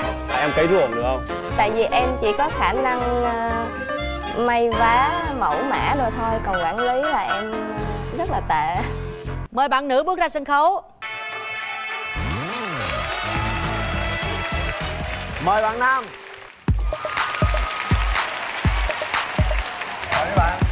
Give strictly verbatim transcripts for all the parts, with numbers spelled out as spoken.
Em cấy ruộng được không? Tại vì em chỉ có khả năng uh, may vá mẫu mã rồi thôi, còn quản lý là em rất là tệ. Mời bạn nữ bước ra sân khấu. Mời bạn nam. Mời các bạn.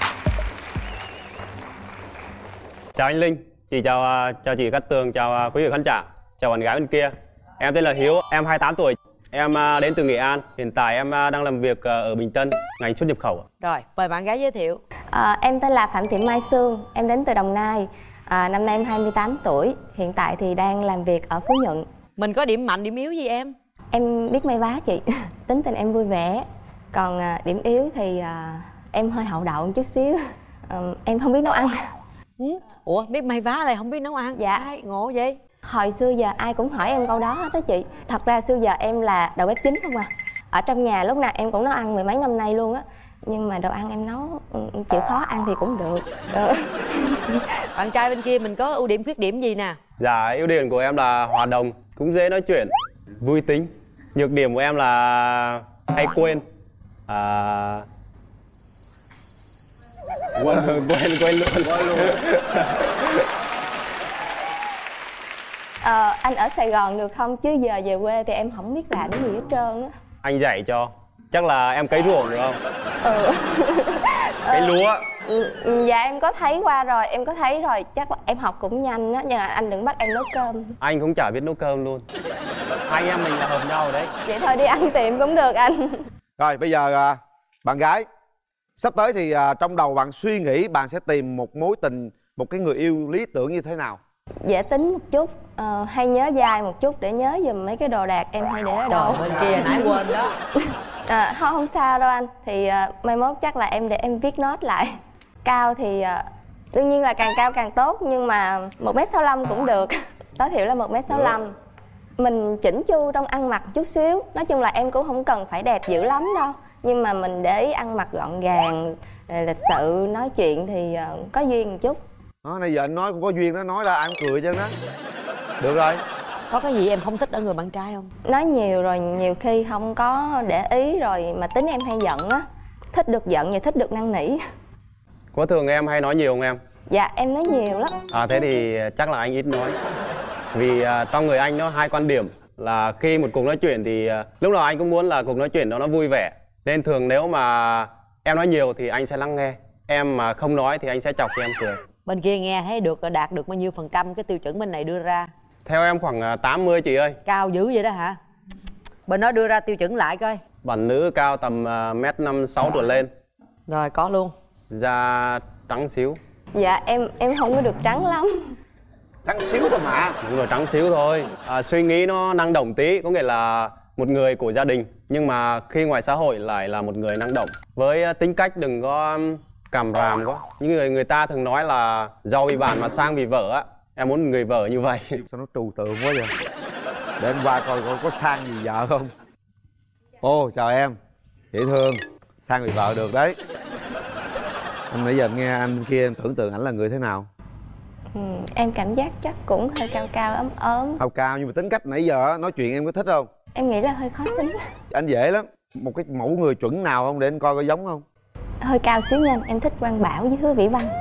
Chào anh Linh, chị chào chào chị Cát Tường, chào quý vị khán giả, chào bạn gái bên kia. Em tên là Hiếu, em hai mươi tám tuổi, em đến từ Nghệ An. Hiện tại em đang làm việc ở Bình Tân, ngành xuất nhập khẩu. Rồi, mời bạn gái giới thiệu. À, em tên là Phạm Thị Mai Sương, em đến từ Đồng Nai. À, năm nay em hai mươi tám tuổi, hiện tại thì đang làm việc ở Phú Nhuận. Mình có điểm mạnh, điểm yếu gì em? Em biết may vá chị, tính tình em vui vẻ. Còn à, điểm yếu thì à, em hơi hậu đậu một chút xíu. à, Em không biết nấu ăn. Ừ? Ủa, biết may vá lại không biết nấu ăn? Dạ. Ai, ngộ vậy? Hồi xưa giờ ai cũng hỏi em câu đó hết đó chị. Thật ra xưa giờ em là đầu bếp chính không à. Ở trong nhà lúc nào em cũng nấu ăn mười mấy năm nay luôn á. Nhưng mà đồ ăn em nấu chịu khó ăn thì cũng được. Bạn trai bên kia mình có ưu điểm khuyết điểm gì nè? Dạ, ưu điểm của em là hòa đồng, cũng dễ nói chuyện, vui tính. Nhược điểm của em là hay quên. À... quên quên quên luôn. Quên luôn. Ờ, anh ở Sài Gòn được không? Chứ giờ về quê thì em không biết làm cái gì hết trơn á. Anh dạy cho. Chắc là em cấy ruộng được không? Ừ. Cấy lúa. Ừ, dạ em có thấy qua rồi, em có thấy rồi. Chắc là em học cũng nhanh á, nhưng mà anh đừng bắt em nấu cơm. Anh cũng chả biết nấu cơm luôn. Hai anh em mình là hợp nhau đấy. Vậy thôi đi ăn tiệm cũng được anh. Rồi bây giờ bạn gái, sắp tới thì trong đầu bạn suy nghĩ bạn sẽ tìm một mối tình, một cái người yêu lý tưởng như thế nào? Dễ tính một chút, uh, hay nhớ dai một chút để nhớ giùm mấy cái đồ đạc em hay để ở đâu. Trời, bên kia nãy quên đó. À, không, không sao đâu anh. Thì uh, mai mốt chắc là em để em viết nốt lại. Cao thì uh, đương nhiên là càng cao càng tốt, nhưng mà một mét sáu lăm cũng được. Tối thiểu là một mét sáu lăm. Mình chỉnh chu trong ăn mặc chút xíu. Nói chung là em cũng không cần phải đẹp dữ lắm đâu, nhưng mà mình để ý ăn mặc gọn gàng, lịch sự, nói chuyện thì uh, có duyên một chút. Đó, nãy giờ anh nói cũng có duyên đó, nói ra ai cũng cười chứ đó. Được rồi. Có cái gì em không thích ở người bạn trai không? Nói nhiều rồi nhiều khi không có để ý, rồi mà tính em hay giận á. Thích được giận và thích được năn nỉ. Có thường em hay nói nhiều không em? Dạ em nói nhiều lắm. À thế thì chắc là anh ít nói. Vì uh, trong người anh nó hai quan điểm. Là khi một cuộc nói chuyện thì uh, lúc nào anh cũng muốn là cuộc nói chuyện đó nó vui vẻ. Nên thường nếu mà em nói nhiều thì anh sẽ lắng nghe. Em mà không nói thì anh sẽ chọc cho em cười. Bên kia nghe thấy được đạt được bao nhiêu phần trăm cái tiêu chuẩn bên này đưa ra? Theo em khoảng tám mươi chị ơi. Cao dữ vậy đó hả? Bên đó đưa ra tiêu chuẩn lại coi. Bạn nữ cao tầm mét năm sáu trở lên. Rồi có luôn. Da trắng xíu. Dạ em em không có được trắng lắm. Trắng xíu thôi mà. Đúng rồi, trắng xíu thôi. À, suy nghĩ nó năng động tí, có nghĩa là một người của gia đình, nhưng mà khi ngoài xã hội lại là một người năng động. Với tính cách đừng có càm ràm quá. Những người người ta thường nói là giàu vì bạn mà sang vì vợ á. Em muốn người vợ như vậy. Sao nó trừu tượng quá vậy? Để em qua coi coi có sang gì vợ không. Ô chào em, dễ thương, sang vì vợ được đấy. Em nãy giờ nghe anh kia em tưởng tượng ảnh là người thế nào? Ừ, em cảm giác chắc cũng hơi cao cao ốm ốm. Cao cao nhưng mà tính cách nãy giờ nói chuyện em có thích không? Em nghĩ là hơi khó tính. Anh dễ lắm. Một cái mẫu người chuẩn nào không để anh coi có giống không? Hơi cao xíu nha, em thích Quang Bảo với Hứa Vĩ Văn.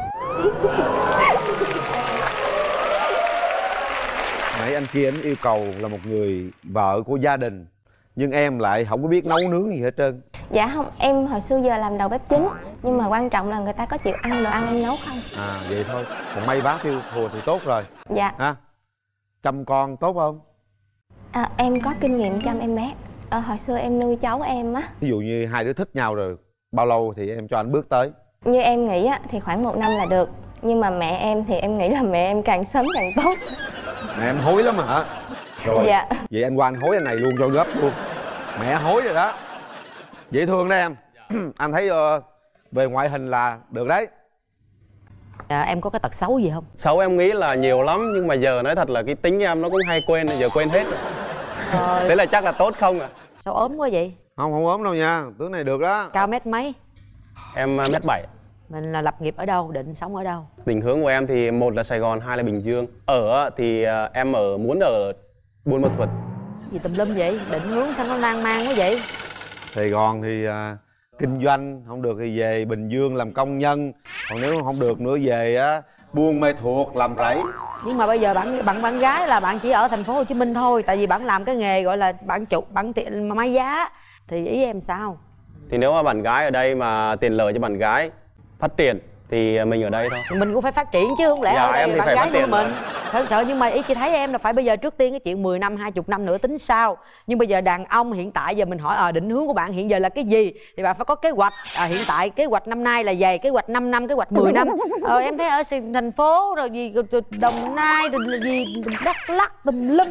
Nãy anh kia anh yêu cầu là một người vợ của gia đình, nhưng em lại không có biết nấu nướng gì hết trơn. Dạ không, em hồi xưa giờ làm đầu bếp chính, nhưng mà quan trọng là người ta có chịu ăn đồ ăn em nấu không. À vậy thôi, còn may vá tiêu thùa thì tốt rồi. Dạ. Ha? Chăm con tốt không? À, em có kinh nghiệm chăm em bé. À, hồi xưa em nuôi cháu em á. Ví dụ như hai đứa thích nhau rồi, bao lâu thì em cho anh bước tới? Như em nghĩ á, thì khoảng một năm là được. Nhưng mà mẹ em thì em nghĩ là mẹ em càng sớm càng tốt. Mẹ em hối lắm hả? Rồi, dạ. Vậy anh qua anh hối anh này luôn cho gấp luôn. Mẹ hối rồi đó. Dễ thương đó em. Anh thấy uh, về ngoại hình là được đấy. À, em có cái tật xấu gì không? Xấu em nghĩ là nhiều lắm, nhưng mà giờ nói thật là cái tính em nó cũng hay quên, giờ quên hết rồi. Rồi. Thế là chắc là tốt không à? Sao ốm quá vậy? Không, không ốm đâu nha, tướng này được đó. Cao mét mấy? Em mét bảy. Mình là lập nghiệp ở đâu, định sống ở đâu? Định hướng của em thì một là Sài Gòn, hai là Bình Dương. Ở thì em ở muốn ở Buôn Ma Thuột. gì tùm lum vậy? Định hướng sao nó lan man quá vậy? Sài Gòn thì à, kinh doanh, không được thì về Bình Dương làm công nhân, còn nếu không được nữa về á buôn mê thuột làm rẫy. Nhưng mà bây giờ bạn bạn bạn gái là bạn chỉ ở thành phố Hồ Chí Minh thôi, tại vì bạn làm cái nghề gọi là bạn chụp bạn tiện may giá, thì ý em sao? Thì nếu mà bạn gái ở đây mà tiền lợi cho bạn gái phát triển thì mình ở đây thôi. Mình cũng phải phát triển chứ không lẽ Dạ, ở đây em thì bạn phải gái phát triển nuôi mình. rồi. Thật sự nhưng mà ý chị thấy em là phải bây giờ trước tiên cái chuyện mười năm, hai mươi năm nữa tính sau. Nhưng bây giờ đàn ông hiện tại giờ mình hỏi ờ à, định hướng của bạn hiện giờ là cái gì thì bạn phải có kế hoạch. À, hiện tại kế hoạch năm nay là gì? Kế hoạch năm năm, kế hoạch mười năm. Ờ em thấy ở thành phố rồi gì Đồng Nai rồi gì Đắk Lắk tùm lum.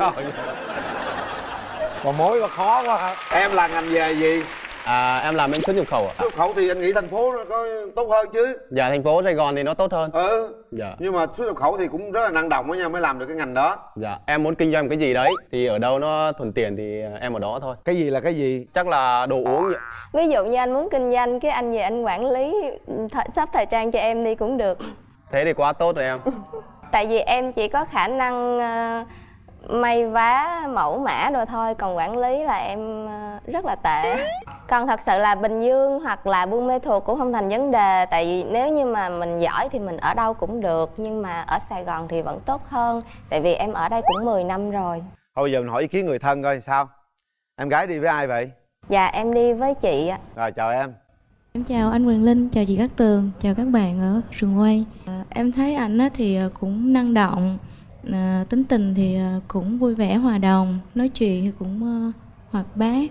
Còn mối mà khó quá hả? Em là ngành nghề gì? À, em làm bên xuất nhập khẩu ạ. Xuất khẩu thì anh nghĩ thành phố nó có tốt hơn chứ. Dạ, thành phố Sài Gòn thì nó tốt hơn. Ừ. Dạ. Nhưng mà xuất nhập khẩu thì cũng rất là năng động đó nha, mới làm được cái ngành đó. Dạ, em muốn kinh doanh cái gì đấy thì ở đâu nó thuận tiện thì em ở đó thôi. Cái gì là cái gì? Chắc là đồ uống vậy. Ví dụ như anh muốn kinh doanh cái anh về anh quản lý th- shop thời trang cho em đi cũng được. Thế thì quá tốt rồi em. Tại vì em chỉ có khả năng uh, may vá mẫu mã rồi thôi, còn quản lý là em uh, rất là tệ. Còn thật sự là Bình Dương hoặc là Buôn Mê Thuột cũng không thành vấn đề. Tại vì nếu như mà mình giỏi thì mình ở đâu cũng được. Nhưng mà ở Sài Gòn thì vẫn tốt hơn. Tại vì em ở đây cũng mười năm rồi. Thôi giờ mình hỏi ý kiến người thân coi sao. Em gái đi với ai vậy? Dạ em đi với chị ạ. Rồi chào em. Em chào anh Quyền Linh, chào chị Cát Tường, chào các bạn ở trường quay. À, em thấy anh á thì cũng năng động, à, tính tình thì cũng vui vẻ hòa đồng, nói chuyện thì cũng uh, hoạt bát.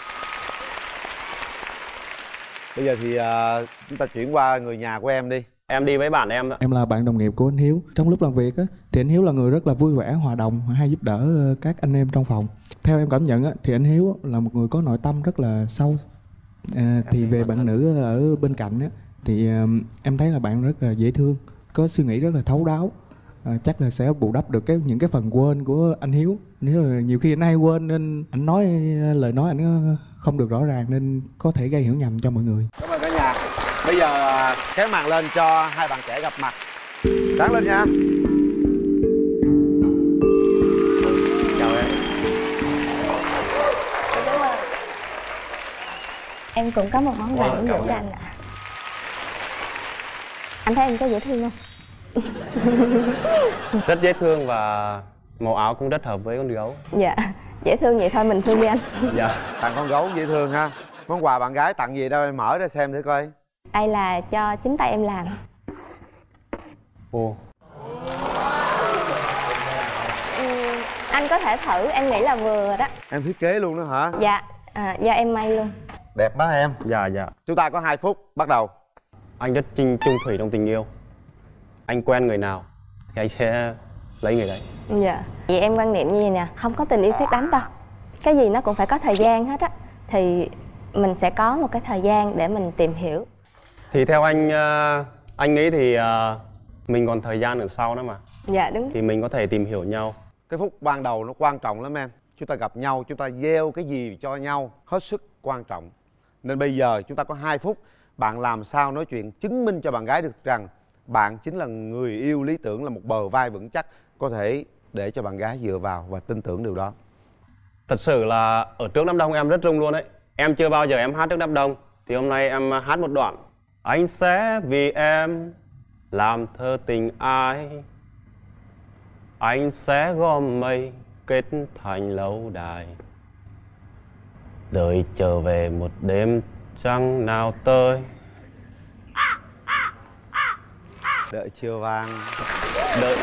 Bây giờ thì uh, chúng ta chuyển qua người nhà của em đi. Em đi với bạn em ạ. Em là bạn đồng nghiệp của anh Hiếu. Trong lúc làm việc á, thì anh Hiếu là người rất là vui vẻ, hòa đồng, hay giúp đỡ các anh em trong phòng. Theo em cảm nhận á, thì anh Hiếu là một người có nội tâm rất là sâu. À, thì về bạn nữ ở bên cạnh á, thì um, em thấy là bạn rất là dễ thương, có suy nghĩ rất là thấu đáo. À, chắc là sẽ bù đắp được cái những cái phần quên của anh Hiếu. Nếu là nhiều khi anh hay quên nên anh nói lời nói anh không được rõ ràng nên có thể gây hiểu nhầm cho mọi người. Cảm ơn cả nhà. Bây giờ kéo màn lên cho hai bạn trẻ gặp mặt. Sáng lên nha. Chào em. Đúng rồi. Em cũng có một món quà muốn gửi cho anh ạ. Anh thấy em có dễ thương không? Rất dễ thương và màu áo cũng rất hợp với con gấu. Dạ, dễ thương vậy thôi mình thương đi anh. Dạ. Tặng con gấu dễ thương ha. Món quà bạn gái tặng gì đâu, em mở ra xem thử coi. Đây là cho chính tay em làm. Ồ. Ừ, anh có thể thử, em nghĩ là vừa rồi đó. Em thiết kế luôn đó hả? Dạ, à, do em may luôn. Đẹp quá em. Dạ dạ. Chúng ta có hai phút, bắt đầu. Anh rất chinh trung thủy trong tình yêu. Anh quen người nào thì anh sẽ lấy người đấy. Dạ. Vậy em quan niệm như vậy nè, không có tình yêu sét đánh đâu. Cái gì nó cũng phải có thời gian hết á. Thì mình sẽ có một cái thời gian để mình tìm hiểu. Thì theo anh, uh, anh nghĩ thì uh, mình còn thời gian ở sau nữa mà. Dạ đúng. Thì mình có thể tìm hiểu nhau. Cái phút ban đầu nó quan trọng lắm em. Chúng ta gặp nhau, chúng ta gieo cái gì cho nhau hết sức quan trọng. Nên bây giờ chúng ta có hai phút. Bạn làm sao nói chuyện chứng minh cho bạn gái được rằng bạn chính là người yêu lý tưởng, là một bờ vai vững chắc, có thể để cho bạn gái dựa vào và tin tưởng điều đó. Thật sự là ở trước đám đông em rất rung luôn đấy. Em chưa bao giờ em hát trước đám đông. Thì hôm nay em hát một đoạn. Anh sẽ vì em làm thơ tình ai. Anh sẽ gom mây kết thành lâu đài. Đợi trở về một đêm trăng nào tới. Đợi chiều vàng. Đợi.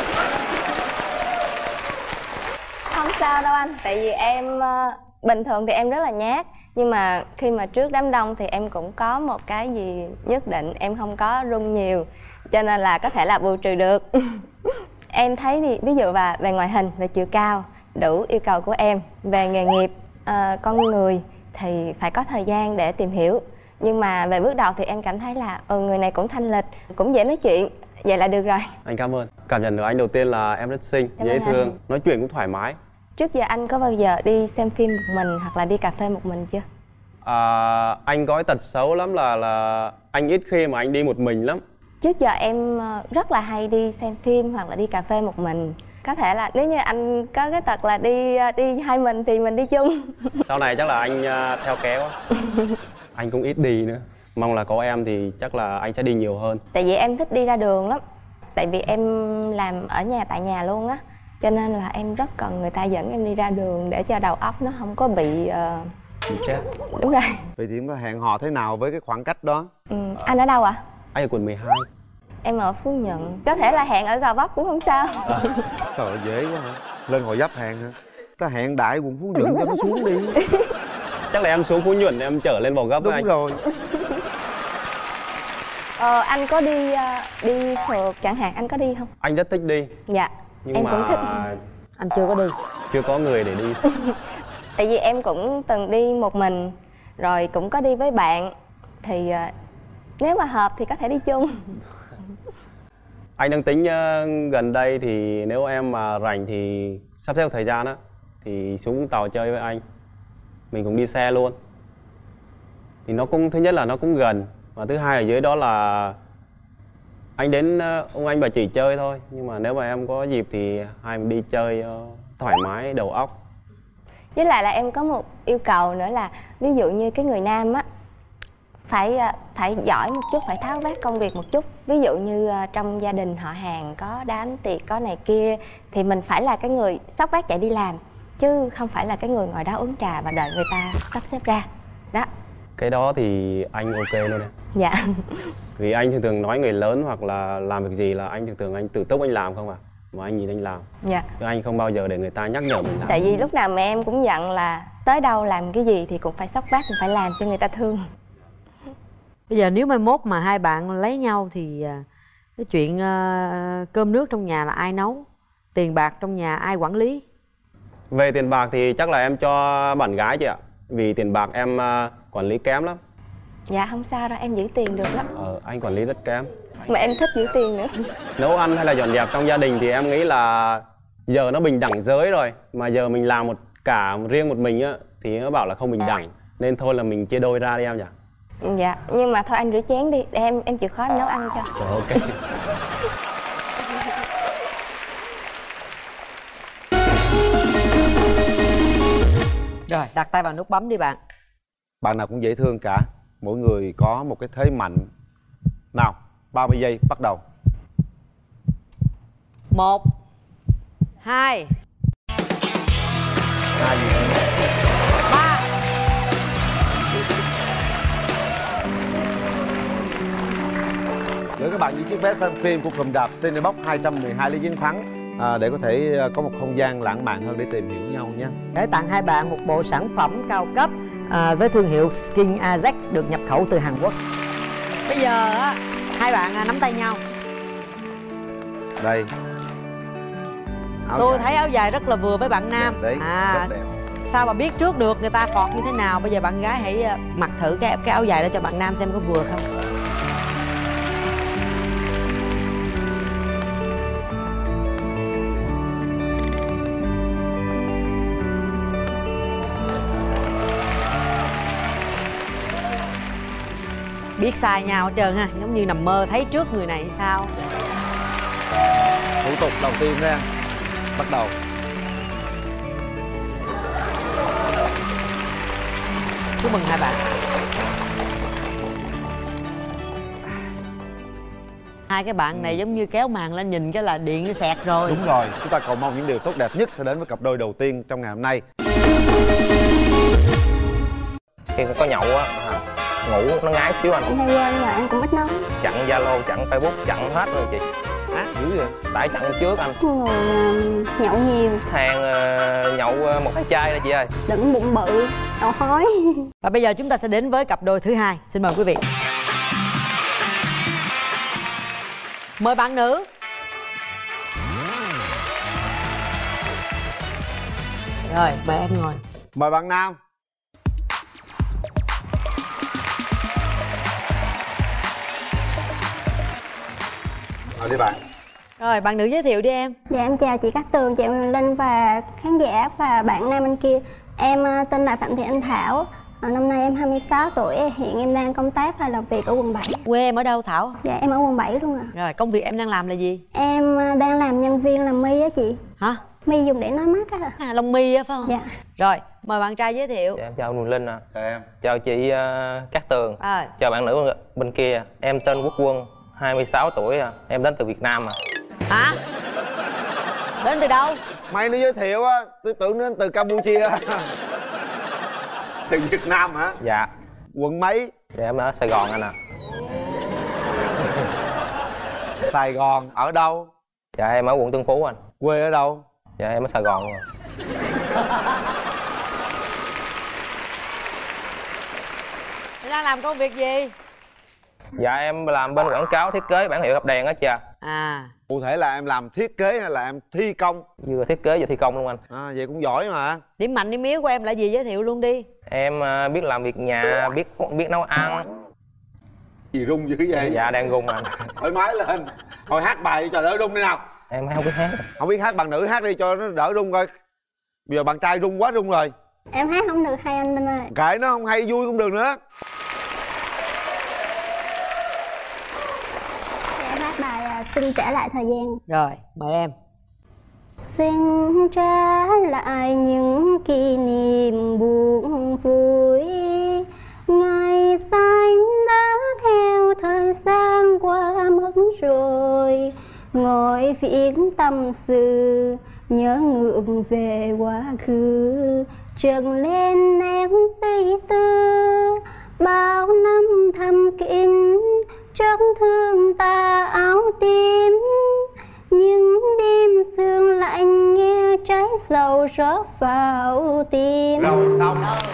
Không sao đâu anh, tại vì em uh, bình thường thì em rất là nhát. Nhưng mà khi mà trước đám đông thì em cũng có một cái gì nhất định, em không có rung nhiều. Cho nên là có thể là bù trừ được. Em thấy thì ví dụ và về ngoại hình, về chiều cao, đủ yêu cầu của em. Về nghề nghiệp, uh, con người thì phải có thời gian để tìm hiểu. Nhưng mà về bước đầu thì em cảm thấy là ừ, người này cũng thanh lịch, cũng dễ nói chuyện. Vậy là được rồi. Anh cảm ơn. Cảm nhận của anh đầu tiên là em rất xinh, Cảm dễ ơn thương, anh. nói chuyện cũng thoải mái. Trước giờ anh có bao giờ đi xem phim một mình hoặc là đi cà phê một mình chưa? À, anh có cái tật xấu lắm là là anh ít khi mà anh đi một mình lắm. Trước giờ em rất là hay đi xem phim hoặc là đi cà phê một mình. Có thể là nếu như anh có cái tật là đi đi hai mình thì mình đi chung. Sau này chắc là anh uh, theo kéo. Anh cũng ít đi nữa. Mong là có em thì chắc là anh sẽ đi nhiều hơn. Tại vì em thích đi ra đường lắm. Tại vì em làm ở nhà tại nhà luôn á, cho nên là em rất cần người ta dẫn em đi ra đường để cho đầu óc nó không có bị uh... bị chết. Đúng rồi. Vậy thì chúng ta hẹn hò thế nào với cái khoảng cách đó? Ừ. Anh ở đâu ạ? À? Anh ở quận mười hai. Em ở Phú Nhuận. Có thể là hẹn ở Gò Vấp cũng không sao. À. Trời ơi, dễ quá hả? Lên Gò Vấp hẹn hả? Ta hẹn đại quận Phú Nhuận cho nó xuống đi. Chắc là em xuống Phú Nhuận em trở lên Gò Vấp với anh. Đúng rồi. Ờ, anh có đi uh, đi phượt chẳng hạn, anh có đi không? Anh rất thích đi. Dạ. Nhưng em mà cũng thích. Anh chưa có đi. Chưa có người để đi. Tại vì em cũng từng đi một mình, rồi cũng có đi với bạn. Thì uh, nếu mà hợp thì có thể đi chung. Anh đang tính uh, gần đây thì nếu em mà rảnh thì sắp xếp thời gian á thì xuống tàu chơi với anh. Mình cũng đi xe luôn. Thì nó cũng, thứ nhất là nó cũng gần, và thứ hai ở dưới đó là anh đến uh, ông anh bà chỉ chơi thôi. Nhưng mà nếu mà em có dịp thì hai mình đi chơi uh, thoải mái đầu óc. Với lại là em có một yêu cầu nữa là ví dụ như cái người nam á phải phải giỏi một chút, phải tháo vát công việc một chút. Ví dụ như trong gia đình họ hàng có đám tiệc có này kia thì mình phải là cái người xốc vác chạy đi làm, chứ không phải là cái người ngồi đó uống trà và đợi người ta sắp xếp ra. Đó. Cái đó thì anh ok luôn em. Dạ. Vì anh thường thường nói người lớn hoặc là làm việc gì là anh thường thường anh tự túc anh làm không à. Mà anh nhìn anh làm. Dạ. Chứ anh không bao giờ để người ta nhắc nhở mình làm. Tại vì lúc nào mẹ em cũng dặn là tới đâu làm cái gì thì cũng phải xốc vác, cũng phải làm cho người ta thương. Bây giờ nếu mai mốt mà hai bạn lấy nhau thì cái chuyện uh, cơm nước trong nhà là ai nấu? Tiền bạc trong nhà ai quản lý? Về tiền bạc thì chắc là em cho bạn gái chị ạ. Vì tiền bạc em uh, quản lý kém lắm. Dạ không sao đâu, em giữ tiền được lắm. Ờ, anh quản lý rất kém. Mà em thích giữ tiền nữa. Nấu ăn hay là dọn dẹp trong gia đình thì em nghĩ là giờ nó bình đẳng giới rồi. Mà giờ mình làm một cả riêng một mình á thì nó bảo là không bình đẳng. Nên thôi là mình chia đôi ra đi em nhỉ. Dạ, nhưng mà thôi anh rửa chén đi, để em em chịu khó em nấu ăn cho. Rồi, ok. Rồi, đặt tay vào nút bấm đi bạn. Bạn nào cũng dễ thương cả. Mỗi người có một cái thế mạnh. Nào, ba mươi giây bắt đầu. Một, hai, Hai gì nữa? ba. Gửi các bạn những chiếc vé xem phim của cụm rạp Cinebox hai trăm mười hai Lý Chiến Thắng à, để có thể có một không gian lãng mạn hơn để tìm hiểu nhau nhé. Để tặng hai bạn một bộ sản phẩm cao cấp à, với thương hiệu Skin Ajax được nhập khẩu từ Hàn Quốc. Bây giờ á, hai bạn nắm tay nhau. Đây. Áo Tôi dài. thấy áo dài rất là vừa với bạn nam. Đẹp đấy, à, rất đẹp. Sao mà biết trước được người ta phọt như thế nào? Bây giờ bạn gái hãy mặc thử cái cái áo dài đó cho bạn nam xem có vừa không. Biết sai nhau hết trơn ha, giống như nằm mơ thấy trước người này sao. Thủ tục đầu tiên nha, bắt đầu. Chúc mừng hai bạn. Hai cái bạn này giống như kéo màn lên nhìn cái là điện nó xẹt rồi. Đúng rồi, chúng ta cầu mong những điều tốt đẹp nhất sẽ đến với cặp đôi đầu tiên trong ngày hôm nay. Khi có nhậu á, ngủ nó ngái xíu anh. Em hay quên mà em cũng ít nói. Chặn Zalo, chặn Facebook, chặn hết rồi chị. Ác dữ vậy. Tại chặn trước anh. Người nhậu nhiều, Hàng uh, nhậu uh, một cái chai đó chị ơi. đừng bụng bự, đầu hói. Và bây giờ chúng ta sẽ đến với cặp đôi thứ hai. Xin mời quý vị. Mời bạn nữ. Rồi, mời em ngồi. Mời bạn nam. Mời đi bạn. Rồi, bạn nữ giới thiệu đi em. Dạ em chào chị Cát Tường, chị Linh và khán giả và bạn nam bên kia. Em tên là Phạm Thị Anh Thảo, À, năm nay em hai mươi sáu tuổi, hiện em đang công tác và làm việc ở quận bảy. Quê em ở đâu Thảo? Dạ em ở quận bảy luôn ạ. Rồi công việc em đang làm là gì? Em đang làm nhân viên làm mi á chị. Hả? Mi dùng để nói mắt á. À, lông mi á phải không? Dạ. Rồi mời bạn trai giới thiệu. Dạ, em chào Quỳnh Linh ạ. Chào em. Chào chị uh, Cát Tường. À. Chào bạn nữ bên kia. Em tên Quốc Quân, hai mươi sáu tuổi à. Em đến từ Việt Nam à. Hả? Đến từ đâu? Mày nó giới thiệu á, tôi tưởng đến từ Campuchia. Từ Việt Nam hả? Dạ. Quận mấy? Dạ em ở Sài Gòn anh ạ. Sài Gòn, ở đâu? Dạ em ở quận Tân Phú anh. Quê ở đâu? Dạ em ở Sài Gòn rồi. Đang làm công việc gì? Dạ em làm bên quảng cáo thiết kế bản hiệu hộp đèn á chị à. À. Cụ thể là em làm thiết kế hay là em thi công? Vừa thiết kế vừa thi công luôn anh. À, vậy cũng giỏi mà. Điểm mạnh điểm yếu của em là gì, giới thiệu luôn đi. Em uh, biết làm việc nhà, biết biết nấu ăn. Gì rung dữ vậy? Dạ đang rung anh. Thoải mái lên. Thôi hát bài cho đỡ rung đi nào. Em không biết hát. Không biết hát, bạn nữ hát đi cho nó đỡ rung coi. Bây giờ bạn trai rung quá rung rồi. Em hát không được hay anh Linh ơi. Kệ nó, không hay vui cũng được nữa. Em hát bài à, Xin trả lại thời gian. Rồi mời em. Xin trả lại những kỷ niệm buồn vui, ngày xanh đã theo thời gian qua mất rồi. Ngồi viết tâm sự nhớ ngược về quá khứ, trần lên nét suy tư bao năm thầm kín chất thương ta áo tím. Những đêm sương lạnh nghe trái sầu rót vào tim. Rồi xong.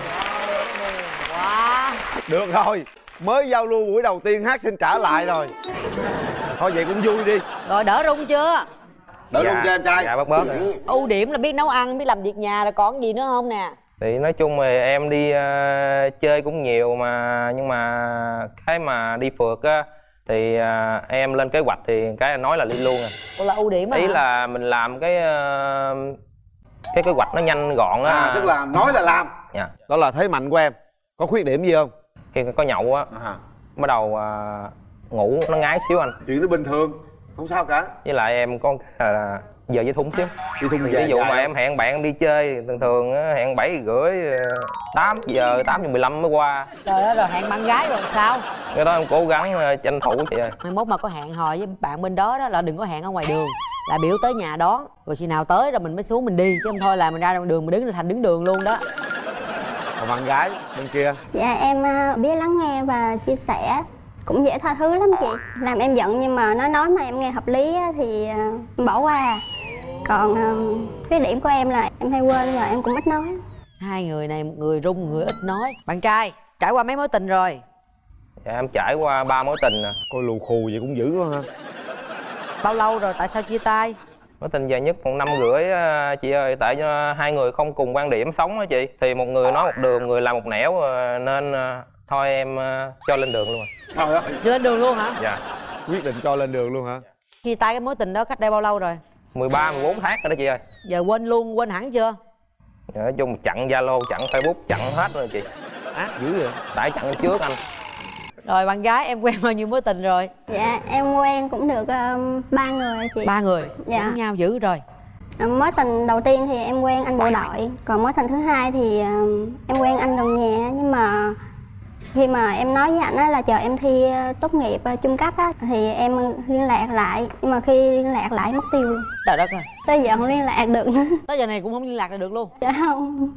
Wow. Được rồi, mới giao lưu buổi đầu tiên hát Xin trả lại rồi. Thôi vậy cũng vui đi. Rồi đỡ rung chưa? Đỡ Dạ, rung cho em trai. Dạ bớt bớt rồi. Ưu điểm là biết nấu ăn, biết làm việc nhà, rồi còn gì nữa không nè? Thì nói chung thì em đi uh, chơi cũng nhiều mà, nhưng mà cái mà đi phượt á thì uh, em lên kế hoạch thì cái nói là đi luôn à. Ủa là ưu điểm á? Ý hả? là mình làm cái uh, cái kế hoạch nó nhanh gọn á. À, tức là nói là làm. Dạ. Đó là thế mạnh của em. Có khuyết điểm gì không? Khi có nhậu á, À, bắt đầu uh, ngủ nó ngái xíu anh. chuyện nó bình thường, không sao cả. Với lại em có cái là giờ với thúng xíu. Đi thung Ví về dụ dài mà không? em hẹn bạn đi chơi thường thường á, hẹn bảy rưỡi tám giờ tám giờ mười lăm mới qua. Trời ơi, rồi hẹn bạn gái rồi sao? Cái đó em cố gắng uh, tranh thủ chị ơi. Mai mốt mà có hẹn hò với bạn bên đó đó là đừng có hẹn ở ngoài đường, là biểu tới nhà đón, rồi khi nào tới rồi mình mới xuống mình đi, chứ không thôi là mình ra ngoài đường mình đứng thành đứng đường luôn đó. Còn bạn gái bên kia? Dạ em à, biết lắng nghe và chia sẻ, cũng dễ tha thứ lắm chị. Làm em giận nhưng mà nó nói mà em nghe hợp lý á, thì à, bỏ qua. Còn à, khuyết điểm của em là em hay quên và em cũng ít nói. Hai người này, một người rung, một người ít nói. Bạn trai trải qua mấy mối tình rồi? Dạ em trải qua ba mối tình nè. Coi lù khù vậy cũng dữ quá ha. Bao lâu rồi, tại sao chia tay? Mối tình dài nhất một năm rưỡi á, chị ơi. Tại cho hai người không cùng quan điểm sống á chị. Thì một người nói một đường, một người làm một nẻo, nên thôi em cho lên đường luôn rồi. Trời ơi. Lên đường luôn hả? Dạ. Quyết định cho lên đường luôn hả? Chia tay cái mối tình đó cách đây bao lâu rồi? mười ba mười bốn tháng rồi đó chị ơi. Giờ quên luôn, quên hẳn chưa? Dạ, nói chung chặn Zalo, chặn Facebook, chặn hết rồi chị. Ác dữ vậy. Tại chặn trước anh. Rồi bạn gái em quen bao nhiêu mối tình rồi? Dạ em quen cũng được um, ba người chị. Ba người. Dạ. Giống nhau dữ rồi. À, mối tình đầu tiên thì em quen anh bộ đội, còn mối tình thứ hai thì uh, em quen anh gần nhà. Nhưng mà khi mà em nói với anh á là chờ em thi uh, tốt nghiệp uh, trung cấp á thì em liên lạc lại, nhưng mà khi liên lạc lại mất tiêu luôn. Trời đất ơi. Tới giờ không liên lạc được nữa. Tới giờ này cũng không liên lạc được luôn. Dạ không.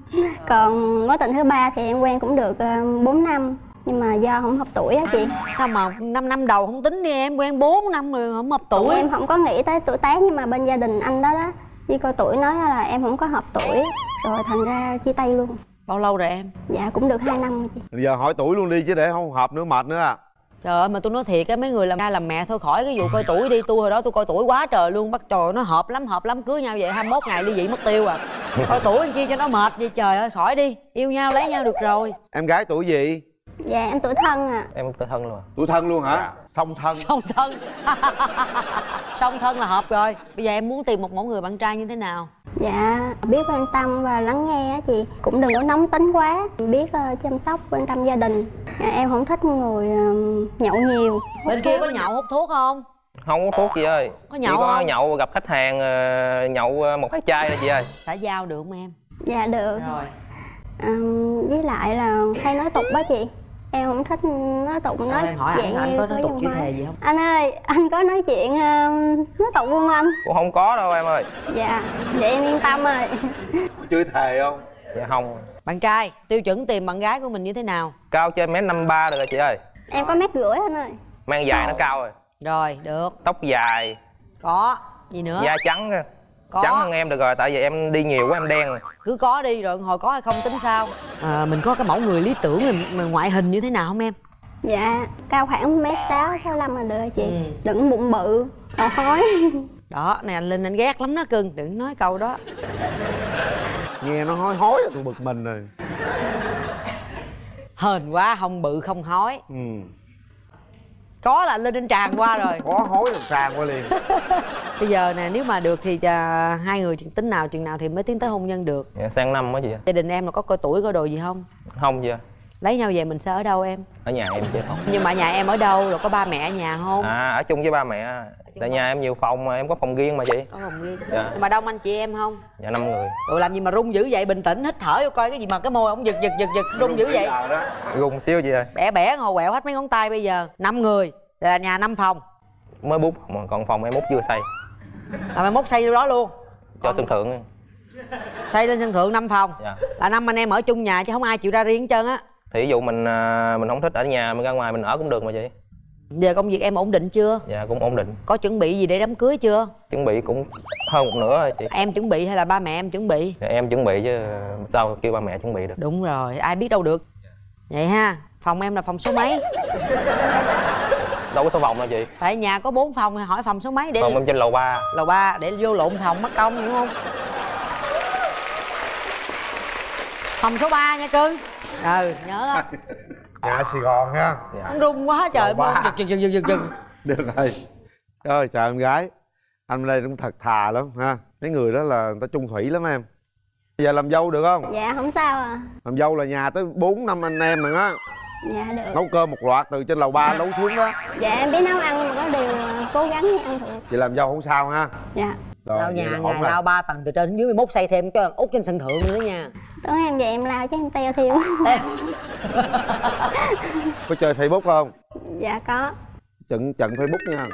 Còn mối tình thứ ba thì em quen cũng được uh, bốn năm, nhưng mà do không hợp tuổi á chị. Sao mà năm năm đầu không tính đi em, quen bốn năm rồi không hợp tuổi. Em không có nghĩ tới tuổi tác, nhưng mà bên gia đình anh đó đó đi coi tuổi nói là em không có hợp tuổi, rồi thành ra chia tay luôn. Bao lâu rồi em? Dạ cũng được hai năm rồi chị. Bây giờ hỏi tuổi luôn đi chứ để không hợp nữa mệt nữa à. Trời ơi mà tôi nói thiệt á, mấy người làm cha làm mẹ thôi khỏi cái vụ coi tuổi đi. Tôi hồi đó tôi coi tuổi quá trời luôn, bắt trời nó hợp lắm hợp lắm, cưới nhau vậy hai mươi mốt ngày ly dị mất tiêu à. Coi tuổi anh chi cho nó mệt vậy, trời ơi khỏi đi, yêu nhau lấy nhau được rồi. Em gái tuổi gì? Dạ em tuổi thân à. Em tự thân luôn à. Tuổi thân luôn hả? Song thân. Song thân. Song thân là hợp rồi. Bây giờ em muốn tìm một mẫu người bạn trai như thế nào? Dạ, biết quan tâm và lắng nghe á chị. Cũng đừng có nóng tính quá. Biết uh, chăm sóc, quan tâm gia đình. Dạ, em không thích người uh, nhậu nhiều. Bên kia có nhậu hút thuốc không? Không có thuốc chị ơi. Có nhậu chỉ có không? nhậu gặp khách hàng, nhậu một cái chai thôi chị ơi. Xã giao được không em? Dạ được. Rồi. À, với lại là hay nói tục đó chị. Em không thích nói tục, nói em hỏi dạng anh, anh như có nói tục dòng chữ hoa. thề gì không? Anh ơi, anh có nói chuyện uh, nói tục không anh? Cũng không có đâu em ơi. Dạ, vậy em yên tâm rồi. Có chửi thề không? Dạ không. Bạn trai, tiêu chuẩn tìm bạn gái của mình như thế nào? Cao trên mét năm ba được rồi chị ơi. Em có mét rưỡi anh ơi. Mang dài nó cao rồi. Rồi, được. Tóc dài. Có. Gì nữa? Da trắng. Có. Trắng hơn em được rồi, tại vì em đi nhiều quá em đen rồi. Cứ có đi rồi hồi có hay không tính sao. À, mình có cái mẫu người lý tưởng mình, mình ngoại hình như thế nào không em? Dạ, cao khoảng mét sáu, sáu lăm là được rồi chị. Ừ. Đừng bụng bự, đầu hói. Đó, này anh Linh anh ghét lắm đó cưng, đừng nói câu đó. Nghe nó hối hối là tôi bực mình rồi. Hên quá, không bự không hói. Ừ. Có là anh Linh anh tràn qua rồi. Có hối là tràn qua liền. Bây giờ nè, nếu mà được thì à, hai người tính nào chừng nào thì mới tiến tới hôn nhân được? Dạ, sang năm đó chị. Gia đình em là có coi tuổi coi đồ gì không? Không chị. Lấy nhau về mình sẽ ở đâu em? Ở nhà em chứ không. Nhưng mà nhà em ở đâu, rồi có ba mẹ ở nhà không? À, ở chung với ba mẹ. Tại nhà em nhiều phòng mà em có phòng riêng mà chị. Có phòng riêng. Dạ. Nhưng mà đông anh chị em không? Dạ năm người. Rồi làm gì mà run dữ vậy, bình tĩnh hít thở vô coi cái gì mà cái môi ông giật giật giật giật run dữ vậy? Run xíu chị ơi. Bẻ bẻ ngồi quẹo hết mấy ngón tay. Bây giờ năm người là nhà năm phòng. Mới bút mà còn phòng em út chưa xây. Là mai mốt xây vô đó luôn. Cho sân thượng. Xây lên sân thượng năm phòng. Dạ. Là năm anh em ở chung nhà chứ không ai chịu ra riêng hết trơn á. Thì ví dụ mình mình không thích ở nhà, mình ra ngoài mình ở cũng được mà chị. Giờ công việc em ổn định chưa? Dạ cũng ổn định. Có chuẩn bị gì để đám cưới chưa? Chuẩn bị cũng hơn một nửa rồi chị. Em chuẩn bị hay là ba mẹ em chuẩn bị? Dạ, em chuẩn bị chứ sao kêu ba mẹ chuẩn bị được. Đúng rồi, ai biết đâu được. Vậy ha, phòng em là phòng số mấy? Đâu có số phòng đâu chị. Tại nhà có bốn phòng, hỏi phòng số mấy để... Phòng em trên lầu ba. Lầu ba để vô lộn phòng mất công đúng không? Phòng số ba nha cưng. Ừ, nhớ đó. Nhà Sài Gòn ha. Dạ. Rung quá trời, giật giật giật giật giật giật. Được rồi. Ơi chào em gái. Anh bên đây cũng thật thà lắm ha. Mấy người đó là người ta chung thủy lắm em. Bây giờ làm dâu được không? Dạ không sao à. Làm dâu là nhà tới bốn năm anh em rồi á. Dạ được. Nấu cơm một loạt từ trên lầu ba nấu xuống đó. Dạ em biết nấu ăn nhưng mà có điều cố gắng để ăn được. Chị làm dâu không sao ha. Dạ. Rồi, Lao nhà vậy là ngày ổn rồi. lao ba tầng từ trên đến dưới, mai mốt xây thêm cho út trên sân thượng nữa nha. Tối em về em lao chứ em teo thêm. Có chơi Facebook không? Dạ có. Trận trận Facebook nha.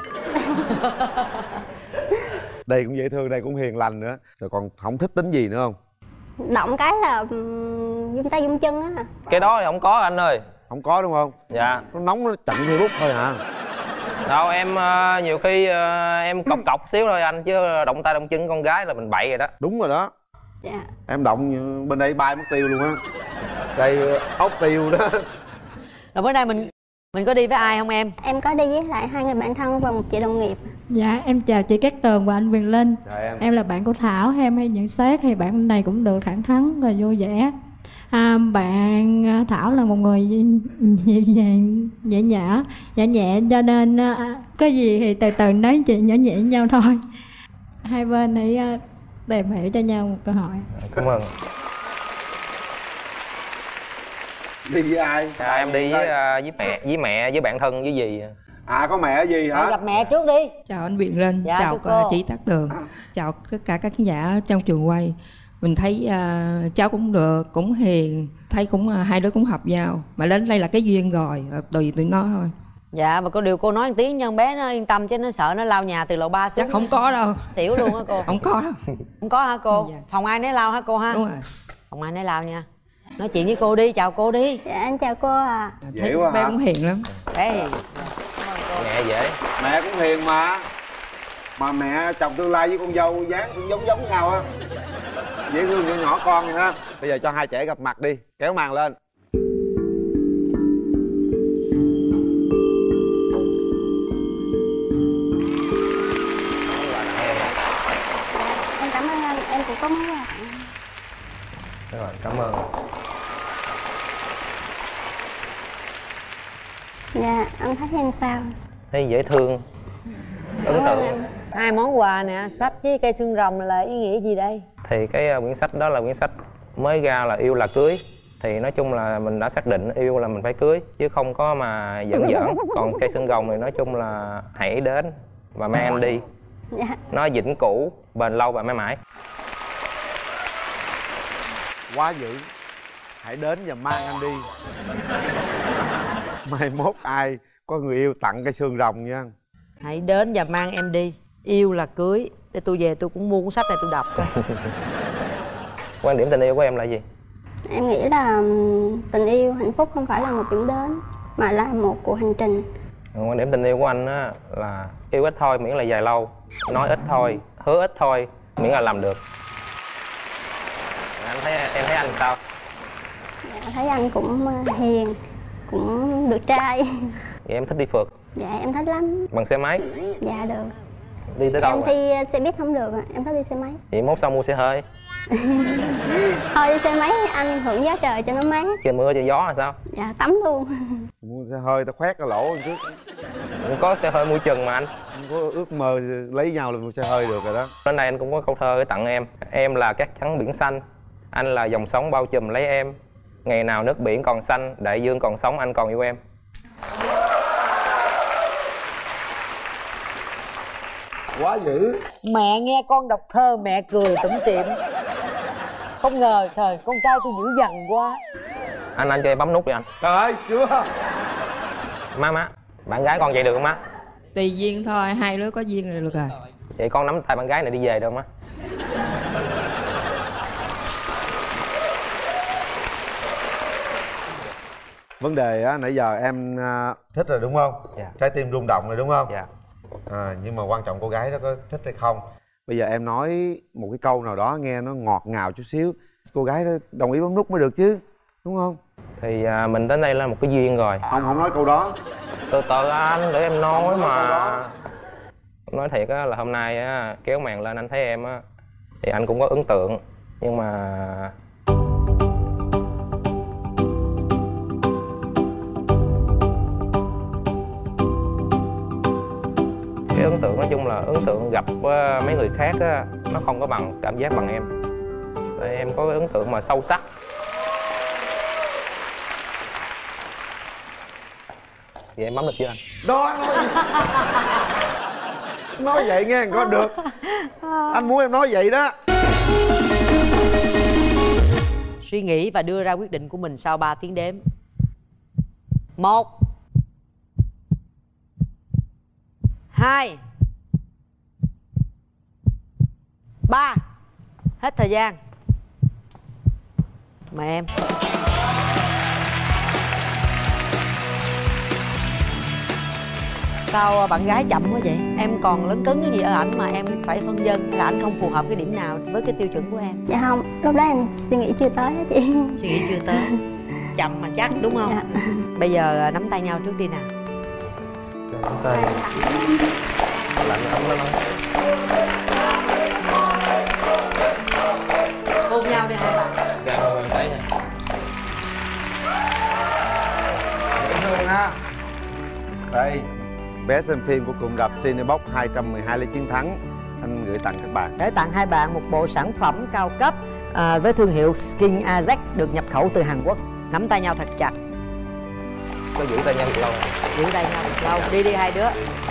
Đây cũng dễ thương, đây cũng hiền lành nữa. Rồi còn không thích tính gì nữa không? Động cái là um, dung tay dung chân á. Cái đó thì không có anh ơi. Không có đúng không? Dạ. Nó nóng nó chặn Facebook thôi hả? Đâu em uh, nhiều khi uh, em cọc cọc xíu thôi anh, chứ động tay động chân con gái là mình bậy rồi đó. Đúng rồi đó. Dạ. Em động như bên đây bay mất tiêu luôn á. Đây ốc tiêu đó. Rồi bữa nay mình mình có đi với ai không em? Em có đi với lại hai người bạn thân và một chị đồng nghiệp. Dạ em chào chị Cát Tường và anh Quyền Linh. Chào em. Em là bạn của Thảo, em hay nhận xét thì bạn này cũng được thẳng thắn và vui vẻ. À, bạn Thảo là một người dịu dàng, nhẹ nhã, nhẹ nhẹ cho nên à, có gì thì từ từ nói chuyện nhỏ nhẹ với nhau thôi. Hai bên hãy à, tìm hiểu cho nhau một cơ hội. Cảm ơn. Đi với ai? À, em đi với uh, với mẹ, với mẹ, với bạn thân, với dì. À có mẹ gì hả? Rồi gặp mẹ trước đi. Chào anh Quyền Linh, Dạ, chào thưa cô. chị Cát Tường, chào tất cả các khán giả trong trường quay. Mình thấy uh, cháu cũng được, cũng hiền, thấy cũng uh, hai đứa cũng hợp nhau. Mà đến đây là cái duyên rồi, uh, tùy tụi nó thôi. Dạ, mà có điều cô nói một tiếng cho con bé nó yên tâm chứ nó sợ nó lao nhà từ lầu ba xuống. Chắc không có đâu. Xỉu luôn hả cô? Không có đâu. Không có hả cô? Dạ. Phòng ai nấy lao hả cô ha? Đúng rồi. Phòng ai nấy lao nha. Nói chuyện với cô đi, chào cô đi. Dạ em chào cô à. Thấy quá bé hả? cũng hiền lắm. Bé hiền. Mẹ dễ. Mẹ cũng hiền mà. Mà mẹ chồng tương lai với con dâu dáng cũng giống giống nhau á. Dễ thương nhỏ nhỏ con vậy ha. Bây giờ cho hai trẻ gặp mặt đi. Kéo màn lên. Em cảm ơn anh, em cũng có món quà tặng. Rồi, cảm ơn. Dạ, anh thấy em sao? Thấy dễ thương. Ấn Cảm ơn tượng. em. Hai món quà nè, sách với cây xương rồng là ý nghĩa gì đây? Thì cái uh, quyển sách đó là quyển sách mới ra là Yêu Là Cưới. Thì nói chung là mình đã xác định yêu là mình phải cưới, chứ không có mà giỡn giỡn. Còn cây xương rồng thì nói chung là hãy đến và mang anh đi. Dạ. Nó vĩnh cửu, bền lâu và mãi mãi. Quá dữ. Hãy đến và mang anh đi. Mai mốt ai có người yêu tặng cây xương rồng nha. Hãy đến và mang em đi. Yêu là cưới. Để tôi về tôi cũng mua cuốn sách này tôi đọc coi. Quan điểm tình yêu của em là gì? Em nghĩ là tình yêu, hạnh phúc không phải là một điểm đến mà là một cuộc hành trình. Quan điểm tình yêu của anh á là yêu ít thôi miễn là dài lâu, nói ít thôi, hứa ít thôi miễn là làm được. Anh thấy em thấy anh sao? Dạ, thấy anh cũng hiền, cũng được trai. Vậy em thích đi phượt? Dạ em thích lắm. Bằng xe máy? Dạ được. Đi tới đâu? Em thi xe buýt không được, em thích đi xe máy. Vậy mốt sau mua xe hơi. Thôi đi xe máy anh hưởng gió trời cho nó mát. Trời mưa trời gió là sao? Dạ tắm luôn. Mua xe hơi ta khoét cái lỗ trước. Cũng có xe hơi mua chừng mà anh. Không có ước mơ lấy nhau là mua xe hơi được rồi đó. Đến đây anh cũng có câu thơ để tặng em. Em là cát trắng biển xanh, anh là dòng sóng bao trùm lấy em. Ngày nào nước biển còn xanh, đại dương còn sống, anh còn yêu em. Quá dữ. Mẹ nghe con đọc thơ mẹ cười tủm tỉm. Không ngờ trời con trai tôi dữ dằn quá. Anh anh cho em bấm nút đi anh. Trời ơi chưa. Má má, bạn gái con vậy được không má? Tùy duyên thôi, hai đứa có duyên là được rồi. Vậy con nắm tay bạn gái này đi về được không má? Vấn đề á nãy giờ em uh, thích rồi đúng không? Dạ. Trái tim rung động rồi đúng không? Dạ. À, nhưng mà quan trọng cô gái đó có thích hay không. Bây giờ em nói một cái câu nào đó nghe nó ngọt ngào chút xíu, cô gái đó đồng ý bấm nút mới được chứ, đúng không? Thì à, mình đến đây là một cái duyên rồi. Không, không nói câu đó. Từ từ anh, để em nói không mà. nói, nói thiệt á là hôm nay á kéo màn lên anh thấy em á thì anh cũng có ấn tượng, nhưng mà cái ấn tượng nói chung là ấn tượng gặp mấy người khác á nó không có bằng cảm giác bằng em. Tại em có cái ấn tượng mà sâu sắc. Vậy em bấm được chưa anh? Đó nói nói vậy nghe có được. Anh muốn em nói vậy đó. Suy nghĩ và đưa ra quyết định của mình sau ba tiếng đếm. Một, hai, ba. Hết thời gian. Mời em. Sao bạn gái chậm quá vậy? Em còn lớn cứng cái gì ở ảnh mà em phải phân vân, là ảnh không phù hợp cái điểm nào với cái tiêu chuẩn của em? Dạ không, lúc đó em suy nghĩ chưa tới á chị. Suy nghĩ chưa tới. Chậm mà chắc đúng không? Dạ. Bây giờ nắm tay nhau trước đi nào. Nắm tay. Lạnh ấm lắm. Hôn nhau đi hai bạn. Gà con quen thấy nha. Dễ thương ha. Đây, vé xem phim của cụm rạp Cinebox hai trăm mười hai lấy chiến thắng anh gửi tặng các bạn. Để tặng hai bạn một bộ sản phẩm cao cấp à, với thương hiệu Skin Ajax được nhập khẩu từ Hàn Quốc. Nắm tay nhau thật chặt. Có giữ tay nhau được lâu. Giữ tay nhau được lâu. Đi đi hai đứa.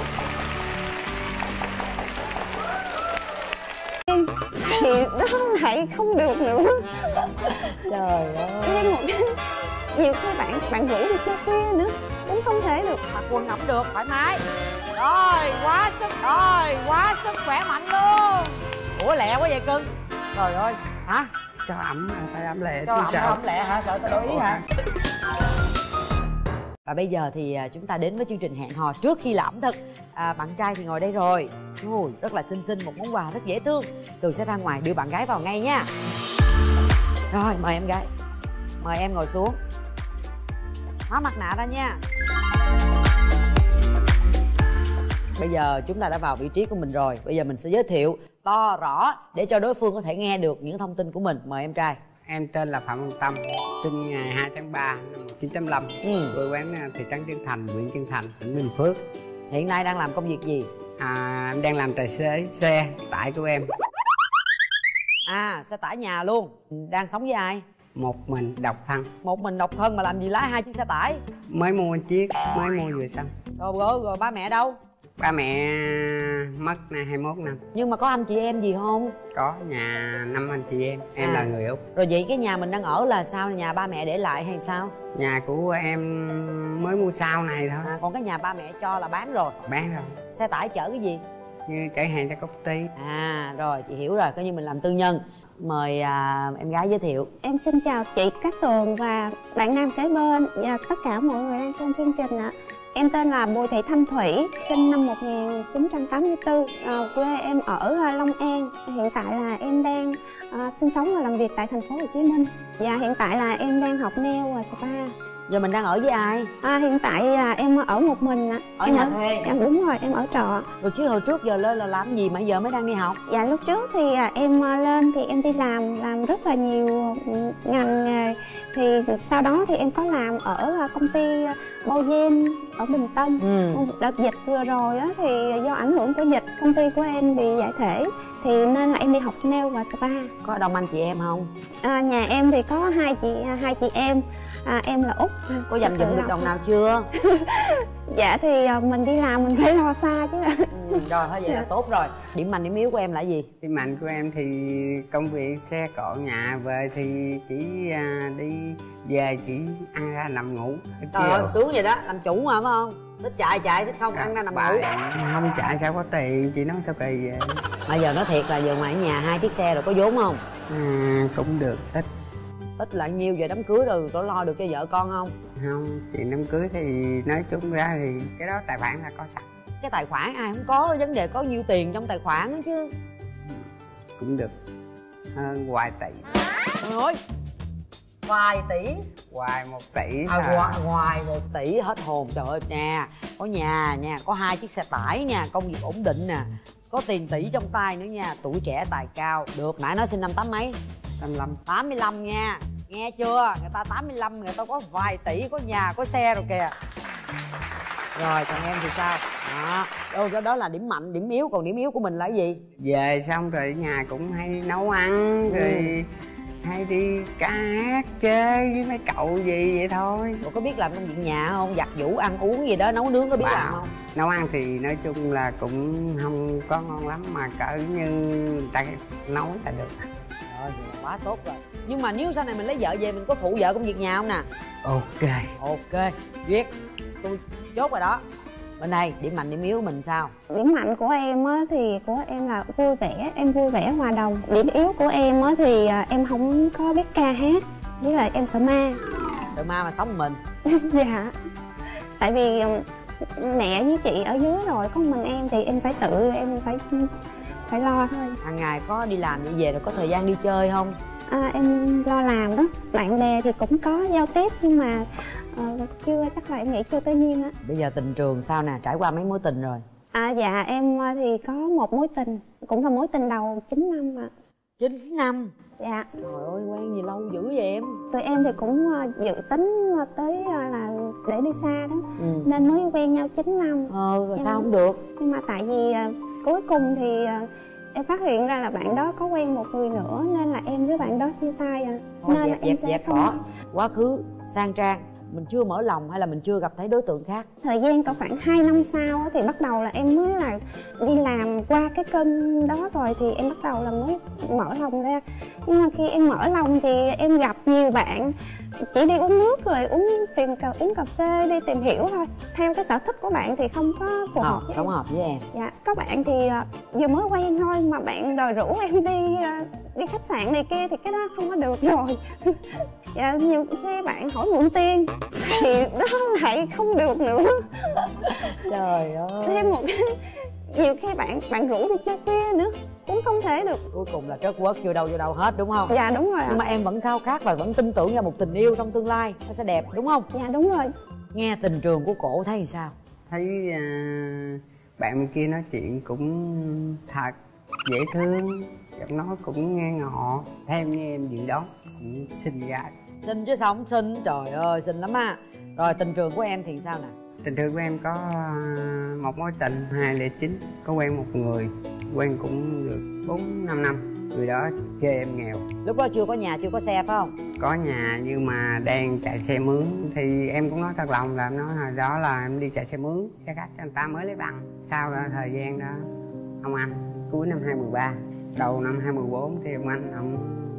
Thì đó lại không được nữa. Trời ơi. Thêm một cái nhiều các bạn bạn ngủ thì chơi khuya nữa cũng không thể được. Mặc quần ẩm được thoải mái. Rồi quá sức. Rồi quá sức khỏe mạnh luôn. Ủa lẹ quá vậy cưng. Trời ơi. Hả? Cho ẩm mà phải ẩm lẹ. Cho ẩm ẩm lẹ hả? Sợ tao đổi ý hả? Và bây giờ thì chúng ta đến với chương trình hẹn hò trước khi là ẩm thực. À, bạn trai thì ngồi đây rồi. Ôi, rất là xinh xinh, một món quà rất dễ thương. Tường sẽ ra ngoài đưa bạn gái vào ngay nha. Rồi mời em gái. Mời em ngồi xuống. Tháo mặt nạ ra nha. Bây giờ chúng ta đã vào vị trí của mình rồi. Bây giờ mình sẽ giới thiệu to rõ để cho đối phương có thể nghe được những thông tin của mình. Mời em trai. Em tên là Phạm Văn Tâm, sinh ngày hai tháng ba năm một nghìn chín trăm tám mươi lăm, Ừ. quê quán thị trấn Trân Thành, huyện Trân Thành, tỉnh Bình Phước. Hiện nay đang làm công việc gì? À, em đang làm tài xế xe tải của em. À, xe tải nhà luôn. Đang sống với ai? Một mình độc thân. Một mình độc thân mà làm gì lái hai chiếc xe tải? Mới mua chiếc, mới mua vừa xong. Rồi, rồi, rồi ba mẹ đâu? Ba mẹ mất nay hai mươi mốt năm. Nhưng mà có anh chị em gì không? Có, nhà năm anh chị em. Em À. là người Úc. Rồi vậy cái nhà mình đang ở là sao? Nhà ba mẹ để lại hay sao? Nhà của em mới mua sau này thôi. À, còn cái nhà ba mẹ cho là bán rồi. Bán rồi. Xe tải chở cái gì? Như chở hàng cho công ty. À rồi, chị hiểu rồi, coi như mình làm tư nhân. Mời à, em gái giới thiệu. Em xin chào chị Cát Tường và bạn nam kế bên và tất cả mọi người đang xem chương trình ạ. Em tên là Bùi Thị Thanh Thủy, sinh năm một nghìn chín trăm tám mươi tư, à, quê em ở à, Long An. Hiện tại là em đang à, sinh sống và làm việc tại thành phố Hồ Chí Minh. Và hiện tại là em đang học nail và spa. Giờ mình đang ở với ai? À, hiện tại là em ở một mình ạ. Ở Em nhà thuê? Em đúng rồi, em ở trọ. Rồi chứ hồi trước giờ lên là làm gì mà giờ mới đang đi học? Dạ lúc trước thì à, em à, lên thì em đi làm làm rất là nhiều ừ, ngành nghề. Thì sau đó thì em có làm ở à, công ty Bogen ở Bình Tân. Ừ. Đợt dịch vừa rồi á, thì do ảnh hưởng của dịch công ty của em bị giải thể, thì nên là em đi học nail và spa. Có đông anh chị em không? À, nhà em thì có hai chị hai chị em. À, em là Út. Có dành dụm được đồng nào chưa? Dạ thì à, mình đi làm mình phải lo xa chứ. Ừ, rồi thôi vậy là tốt rồi. Điểm mạnh điểm yếu của em là gì? Điểm mạnh của em thì công việc xe cộ, nhà về thì chỉ à, đi về chỉ ăn ra nằm ngủ. Trời ơi, sướng vậy đó, làm chủ mà phải không? Thích chạy chạy, thích không ăn ra nằm ngủ. Không chạy sao có tiền, chị nói sao kỳ vậy? Mà giờ nói thiệt là giờ ngoài nhà hai chiếc xe rồi có vốn không? À, cũng được, ít. Ít là nhiêu, giờ đám cưới rồi có lo được cho vợ con không? Không, chuyện đám cưới thì nói chung ra thì cái đó tài khoản là có sẵn. Cái tài khoản ai không có, vấn đề có nhiêu tiền trong tài khoản đó chứ. Cũng được hơn vài tỷ. Trời ơi, vài tỷ. Ngoài một tỷ À, là... ngoài, ngoài một tỷ hết hồn. Trời ơi nè, có nhà nha, có hai chiếc xe tải nha, công việc ổn định nè, có tiền tỷ trong tay nữa nha, tuổi trẻ tài cao. Được, nãy nói sinh năm tám mấy? tám mươi lăm. tám mươi lăm nha, nghe chưa? Người ta tám mươi lăm, người ta có vài tỷ, có nhà, có xe rồi kìa. Rồi, còn em thì sao? Đó, đâu đó, đó là điểm mạnh, điểm yếu. Còn điểm yếu của mình là cái gì? Về xong rồi ở nhà cũng hay nấu ăn, Ừ. rồi hay đi ca hát, chơi với mấy cậu gì vậy thôi. Ủa, có biết làm công việc nhà không? Giặt giũ, ăn uống gì đó, nấu nướng có biết Wow. làm không? Nấu ăn thì nói chung là cũng không có ngon lắm, mà cỡ như người ta nấu là được. Rồi, vậy là quá tốt rồi. Nhưng mà nếu sau này mình lấy vợ về mình có phụ vợ công việc nhà không nè? Ok. Ok, duyệt, tôi chốt rồi đó. Bên đây, điểm mạnh điểm yếu mình sao? Điểm mạnh của em á, thì của em là vui vẻ, em vui vẻ hòa đồng. Điểm yếu của em á, thì à, em không có biết ca hát, với lại em sợ ma. Sợ ma mà sống một mình. Dạ. Tại vì um, mẹ với chị ở dưới rồi, có một mình em thì em phải tự, em phải phải lo thôi. Hàng ngày có đi làm vậy về rồi có thời gian đi chơi không? À, em lo làm đó. Bạn bè thì cũng có giao tiếp nhưng mà uh, chưa, chắc là em nghĩ chưa tới duyên á. Bây giờ tình trường sao nè, trải qua mấy mối tình rồi? À dạ em thì có một mối tình, cũng là mối tình đầu chín năm ạ. chín năm? Dạ. Trời ơi, quen gì lâu dữ vậy em? Tụi em thì cũng uh, dự tính uh, tới uh, là để đi xa đó. Ừ. Nên mới quen nhau chín năm. Ờ, rồi Nhưng- sao không được? Nhưng mà tại vì uh, cuối cùng thì uh, em phát hiện ra là bạn đó có quen một người nữa, nên là em với bạn đó chia tay à. Thôi, Nên là dẹp em dẹp sẽ dẹp không- bỏ. Quá khứ, sang trang. Mình chưa mở lòng hay là mình chưa gặp thấy đối tượng khác? Thời gian cỡ khoảng hai năm sau á, thì bắt đầu là em mới là đi làm qua cái kênh đó rồi thì em bắt đầu là mới mở lòng ra. Nhưng mà khi em mở lòng thì em gặp nhiều bạn chỉ đi uống nước rồi uống tìm cà, uống cà phê, đi tìm hiểu thôi. Theo cái sở thích của bạn thì không có phù hợp Không, với không em. hợp với em. Dạ, các bạn thì à, vừa mới quen thôi mà bạn đòi rủ em đi à, đi khách sạn này kia thì cái đó không có được rồi. Dạ, nhiều khi bạn hỏi mượn tiền thì đó lại không được nữa. Trời ơi. Thêm một cái, nhiều khi bạn bạn rủ đi chơi khuya nữa cũng không thể được. Cuối cùng là trớt quớt chưa đâu vô đâu hết đúng không? Dạ đúng rồi ạ. Nhưng mà em vẫn khao khát và vẫn tin tưởng vào một tình yêu trong tương lai nó sẽ đẹp đúng không? Dạ đúng rồi. Nghe tình trường của cổ thấy sao? Thấy à, bạn bên kia nói chuyện cũng thật, dễ thương, giọng nói cũng nghe ngọt. Theo như em dự đoán cũng xinh gái. Xinh chứ sao không xinh, trời ơi xinh lắm á. Rồi tình trường của em thì sao nè? Tình thương của em có một mối tình hai lẻ chín, có quen một người, quen cũng được bốn năm năm. Người đó chê em nghèo. Lúc đó chưa có nhà, chưa có xe phải không? Có nhà nhưng mà đang chạy xe mướn. Thì em cũng nói thật lòng là em nói hồi đó là em đi chạy xe mướn, xe khách cho người ta mới lấy bằng. Sau đó thời gian đó, ông anh cuối năm hai mười ba, đầu năm hai mười bốn thì ông anh ông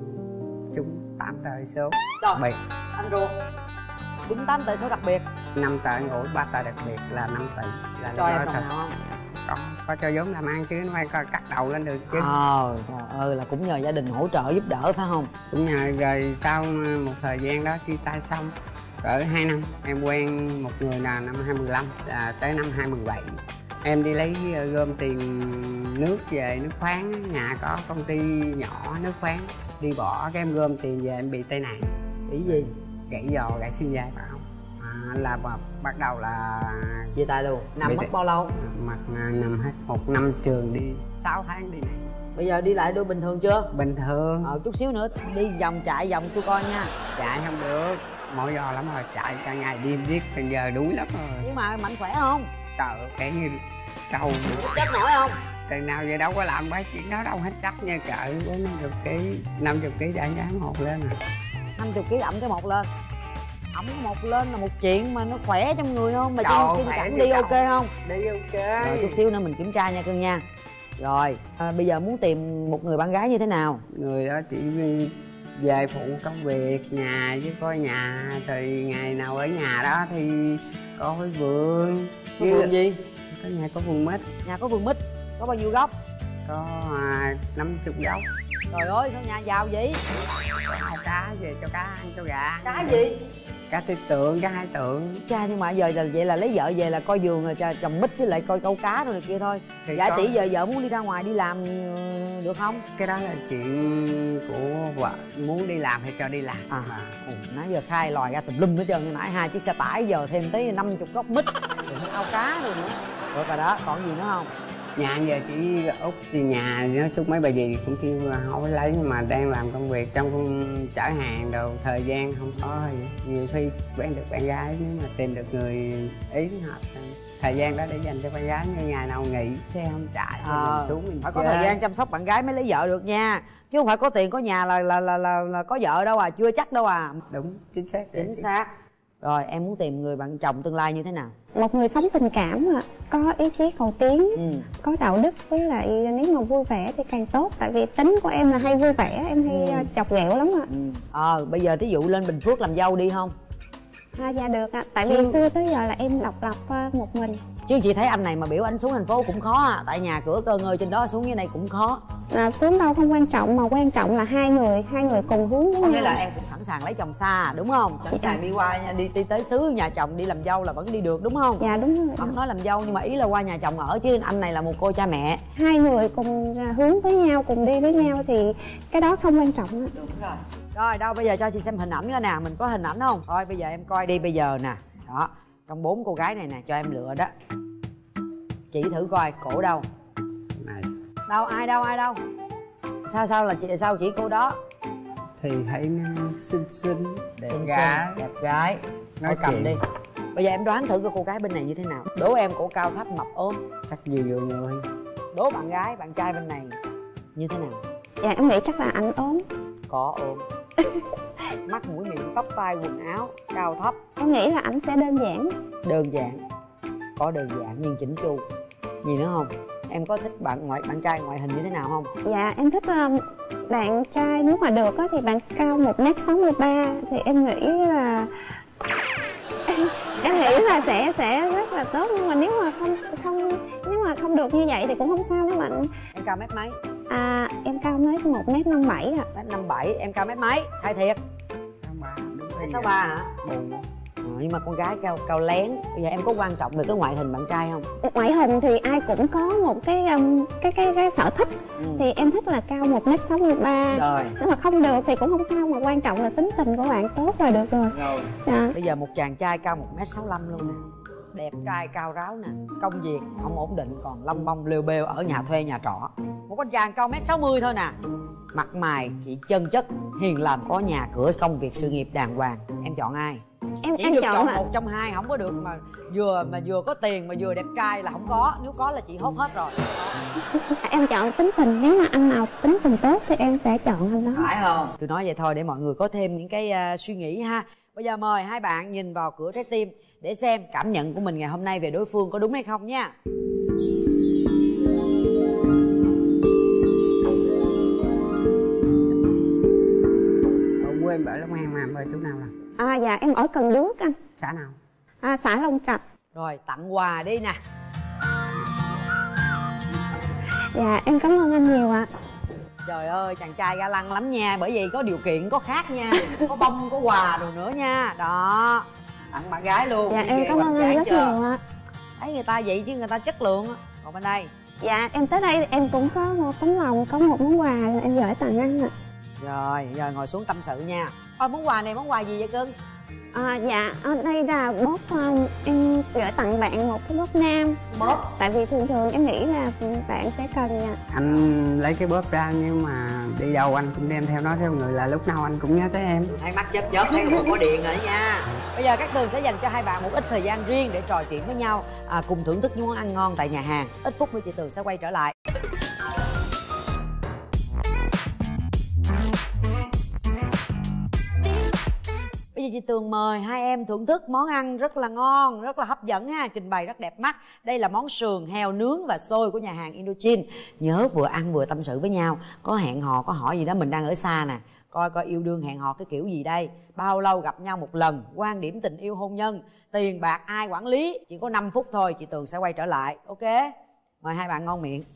trúng tám tờ số đặc biệt. Anh ruột trúng tám tờ số đặc biệt. Năm tờ ngủ, ba tờ đặc biệt là năm tỷ. Là cho em đồng nào không? Có, có cho vốn làm ăn chứ nó phải cắt đầu lên được chứ. Ờ, trời ơi, là cũng nhờ gia đình hỗ trợ giúp đỡ phải không? Cũng nhờ. Rồi sau một thời gian đó chia tay xong cỡ hai năm, em quen một người là năm hai mười lăm, là tới năm hai mười bảy em đi lấy gom tiền nước về, nước khoáng. Nhà có công ty nhỏ nước khoáng, đi bỏ cái em gom tiền về em bị tai nạn. Bị gì? Gãy giò, gãy xương vai phải không? À, là bắt đầu là chia tay luôn. Nằm mất bao lâu? Mặt nằm hết một năm trường, đi sáu tháng đi này. Bây giờ đi lại đôi bình thường chưa? Bình thường. Ờ, chút xíu nữa đi vòng chạy vòng tôi coi nha. Chạy không được, mỏi giò lắm rồi, chạy cả ngày đêm viết, bây giờ đuối lắm rồi. Nhưng mà mạnh khỏe không? Trời, cái như trâu. Chắc nổi không? Từ nào giờ đâu có làm cái chuyện đó đâu hết, chắc nha cỡ bốn năm chục ký, năm chục ký đã dám một lên à. Năm chục ký ẩm cái một lên. Ẩm cái một lên là một chuyện mà nó khỏe trong người không? Mà trên cẳng đi ok không? Đi ok. Rồi chút xíu nữa mình kiểm tra nha cưng nha. Rồi, à, bây giờ muốn tìm một người bạn gái như thế nào? Người đó chỉ về phụ công việc nhà chứ có nhà thì ngày nào ở nhà đó thì có cái vườn. Có vườn gì? Có nhà có vườn mít. Nhà có vườn mít. Có bao nhiêu gốc? Có à, năm chục gốc. Trời ơi, sao nhà giàu vậy? Có cá về cho cá ăn cho gà. Cá gì? Cá tư tượng, cá hai tượng. Cha, nhưng mà giờ là vậy là lấy vợ về là coi vườn rồi trồng mít với lại coi câu cá rồi này kia thôi. Thì dạ có... tỷ giờ vợ muốn đi ra ngoài đi làm được không? Cái đó là chuyện của vợ, muốn đi làm thì cho đi làm. À, ừ, nãy giờ khai lòi ra tùm lum hết trơn, nãy hai chiếc xe tải giờ thêm tới năm chục gốc mít rồi ao cá rồi nữa. Rồi cả đó, còn gì nữa không? Nhà giờ chỉ út thì nhà nói chung mấy bà gì cũng kêu không có lấy, nhưng mà đang làm công việc trong công chở hàng đồ, thời gian không có gì. Nhiều khi quen được bạn gái nếu mà tìm được người ý hợp, thời gian đó để dành cho bạn gái, như ngày nào nghỉ xe không chạy ờ, mình xuống mình phải chơi. có thời gian chăm sóc bạn gái mới lấy vợ được nha, chứ không phải có tiền có nhà là là là là, là có vợ đâu à, chưa chắc đâu à. Đúng, chính xác. Chính xác. Rồi em muốn tìm người bạn chồng tương lai như thế nào? Một người sống tình cảm, có ý chí cầu tiến, ừ. có đạo đức, với lại nếu mà vui vẻ thì càng tốt. Tại vì tính của em là hay vui vẻ, em hay ừ. chọc ghẹo lắm ạ. ừ. Ờ, bây giờ thí dụ lên Bình Phước làm dâu đi không? À, dạ được ạ, tại vì xưa tới giờ là em độc lập một mình. Chứ chị thấy anh này mà biểu anh xuống thành phố cũng khó à, tại nhà cửa cơ ngơi trên đó, xuống dưới này cũng khó. À, xuống đâu không quan trọng, mà quan trọng là hai người hai người cùng hướng với nhau. Có nghĩa là em cũng sẵn sàng lấy chồng xa đúng không? Sẵn sàng đi qua đi, đi tới xứ nhà chồng đi làm dâu là vẫn đi được đúng không? Dạ đúng rồi. Không nói làm dâu nhưng mà ý là qua nhà chồng ở, chứ anh này là một cô cha mẹ. Hai người cùng hướng với nhau, cùng đi với nhau thì cái đó không quan trọng. Đúng rồi. Rồi đâu bây giờ cho chị xem hình ảnh coi nè, mình có hình ảnh không? Thôi bây giờ em coi đi bây giờ nè. Đó, trong bốn cô gái này nè, cho em lựa đó. Chị thử coi cổ đâu? Này. Đâu, ai đâu, ai đâu? Sao sao là chị sao chỉ cô đó? Thì thấy nó xinh xinh, đẹp xinh gái. Xinh, đẹp gái. Nói cầm đi. Bây giờ em đoán thử coi cô gái bên này như thế nào. Đố em cổ cao thấp mập ốm. Chắc nhiều nhiều người. Đố bạn gái, bạn trai bên này như thế nào? Dạ em nghĩ chắc là anh ốm. Có ốm. Mắt mũi miệng tóc tai quần áo cao thấp. Em nghĩ là anh sẽ đơn giản. Đơn giản. Có đơn giản nhưng chỉnh chu. Gì nữa không? Em có thích bạn ngoại bạn trai ngoại hình như thế nào không? Dạ em thích uh, bạn trai nếu mà được á, thì bạn cao một mét sáu mươi ba thì em nghĩ là em nghĩ là sẽ sẽ rất là tốt, nhưng mà nếu mà không không nếu mà không được như vậy thì cũng không sao đâu bạn. Em cao mét mấy? À em cao mét một mét năm bảy ạ. Mét năm bảy, em cao mét mấy? Thay thiệt. Sáu ba. Mét sáu ba hả? Buồn. À, nhưng mà con gái cao cao lén. Bây giờ em có quan trọng về cái ngoại hình bạn trai không? Ngoại hình thì ai cũng có một cái um, cái cái cái sở thích. Ừ. Thì em thích là cao một mét sáu mươi ba. Rồi. Nếu mà không được thì cũng không sao, mà quan trọng là tính tình của bạn tốt là được rồi. Rồi. Dạ. Bây giờ một chàng trai cao một mét sáu mươi lăm luôn nè. Đẹp trai cao ráo nè, công việc không ổn định, còn lông bông lêu bêu ở nhà thuê nhà trọ. Một con chàng cao mét sáu mươi thôi nè, mặt mày chỉ chân chất, hiền lành, có nhà cửa, công việc sự nghiệp đàng hoàng. Em chọn ai? em chỉ em được chọn chọn là một trong hai, không có được mà vừa mà vừa có tiền mà vừa đẹp trai là không có. Nếu có là chị hốt hết rồi. em chọn tính tình, nếu mà anh nào tính tình tốt thì em sẽ chọn anh đó. Phải không? Tôi nói vậy thôi để mọi người có thêm những cái uh, suy nghĩ ha. Bây giờ mời hai bạn nhìn vào cửa trái tim để xem cảm nhận của mình ngày hôm nay về đối phương có đúng hay không nha. Quê em ở Long An mà em ở chỗ nào là? À dạ em ở Cần Đước anh. Xã nào? À, xã Long Trạch. Rồi tặng quà đi nè. Dạ em cảm ơn anh nhiều ạ. Trời ơi chàng trai ga lăng lắm nha, bởi vì có điều kiện có khác nha, có bông có quà rồi nữa nha. Đó, tặng bạn gái luôn. Dạ Đi em về cảm ơn anh rất chưa? nhiều ạ. Thấy người ta vậy chứ người ta chất lượng á. Còn bên đây. Dạ em tới đây em cũng có một tấm lòng, có một món quà em gửi tặng anh ạ. Rồi, giờ ngồi xuống tâm sự nha. Ôi món quà này món quà gì vậy cưng? À, dạ đây là bóp, um, em gửi tặng bạn một cái bóp nam. Bóp? Tại vì thường thường em nghĩ là bạn sẽ cần nha. Anh lấy cái bóp ra nhưng mà đi đâu anh cũng đem theo nó theo người, là lúc nào anh cũng nhớ tới em. Thấy mắt chớp chớp thấy còn có điện nữa nha. Bây giờ các Tường sẽ dành cho hai bạn một ít thời gian riêng để trò chuyện với nhau, à, cùng thưởng thức những món ăn ngon tại nhà hàng. Ít phút nữa chị Tường sẽ quay trở lại. Bây giờ chị Tường mời hai em thưởng thức món ăn rất là ngon, rất là hấp dẫn ha, trình bày rất đẹp mắt. Đây là món sườn heo nướng và xôi của nhà hàng Indochine. Nhớ vừa ăn vừa tâm sự với nhau, có hẹn hò, có hỏi gì đó, mình đang ở xa nè. Coi coi yêu đương hẹn hò cái kiểu gì đây, bao lâu gặp nhau một lần, quan điểm tình yêu hôn nhân, tiền bạc ai quản lý. Chỉ có năm phút thôi, chị Tường sẽ quay trở lại. Ok, mời hai bạn ngon miệng.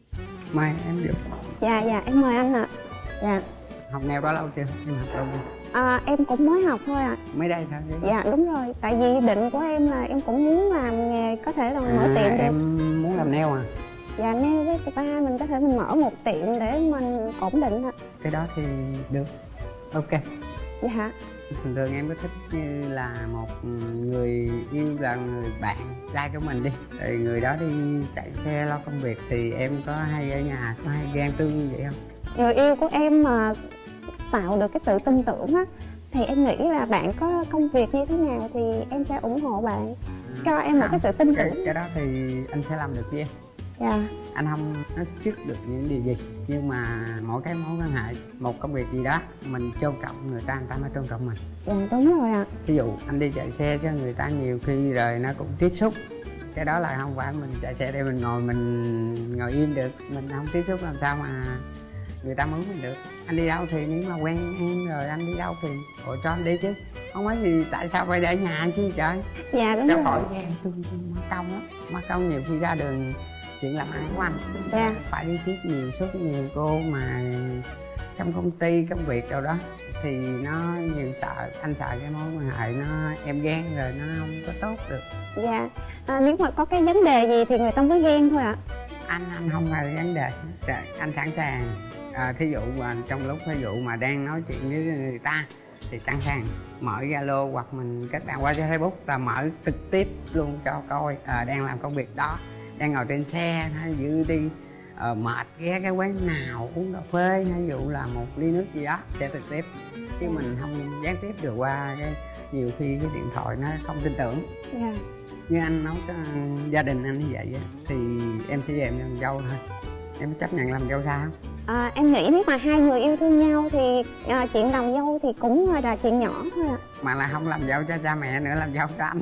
Mời em được. Dạ dạ em mời anh ạ. Dạ. Học nail đó lâu chưa? Em học lâu chưa? À, em cũng mới học thôi ạ. À. Mới đây thôi chứ? Dạ đúng rồi, tại vì định của em là em cũng muốn làm nghề có thể là mở à, tiệm được. Em muốn làm nail à? Dạ nail với spa mình có thể mình mở một tiệm để mình ổn định ạ. Cái đó thì được. Ok. Dạ. Thường thường em có thích như là một người yêu là người bạn trai của mình đi, rồi người đó đi chạy xe lo công việc thì em có hay ở nhà có hay ghen tương như vậy không? Người yêu của em mà tạo được cái sự tin tưởng á thì em nghĩ là bạn có công việc như thế nào thì em sẽ ủng hộ bạn, cho em một cái sự tin tưởng. Cái, cái đó thì anh sẽ làm được với em. Dạ. Anh không nói trước được những điều gì, nhưng mà mỗi cái mối quan hệ, một công việc gì đó mình tôn trọng người ta, người ta mới tôn trọng mình. Dạ đúng rồi ạ. Ví dụ anh đi chạy xe cho người ta nhiều khi rồi nó cũng tiếp xúc, cái đó là không phải mình chạy xe để mình ngồi mình ngồi im được, mình không tiếp xúc làm sao mà người ta mướn mình được. Anh đi đâu thì nếu mà quen em rồi anh đi đâu thì gọi cho anh đi chứ, không phải gì tại sao phải để nhà anh chứ trời. Dạ đúng Cháu rồi. hỏi em tôi mất công lắm, mất công nhiều khi ra đường chuyện làm ăn của anh. Dạ. Phải đi tiếp nhiều suốt nhiều cô mà trong công ty công việc đâu đó thì nó nhiều sợ, anh sợ cái mối quan hệ nó em ghen rồi nó không có tốt được. Dạ. À, nếu mà có cái vấn đề gì thì người ta mới ghen thôi ạ. Anh anh không phải vấn đề, anh sẵn sàng. À, thí dụ mà trong lúc thí dụ mà đang nói chuyện với người ta thì sẵn sàng mở Zalo hoặc mình kết bạn qua cho Facebook là mở trực tiếp luôn cho coi à, đang làm công việc đó, đang ngồi trên xe hay dự đi à, mệt ghé cái quán nào uống cà phê hay dụ là một ly nước gì đó sẽ trực tiếp, chứ mình không gián tiếp được qua cái nhiều khi cái điện thoại nó không tin tưởng. Dạ. Như anh nói cái, gia đình anh như vậy thì em sẽ về em làm dâu thôi, em chấp nhận làm dâu sao không? À, em nghĩ nếu mà hai người yêu thương nhau thì à, chuyện làm dâu thì cũng là chuyện nhỏ thôi ạ. Mà là không làm dâu cho cha mẹ nữa, làm dâu cho anh.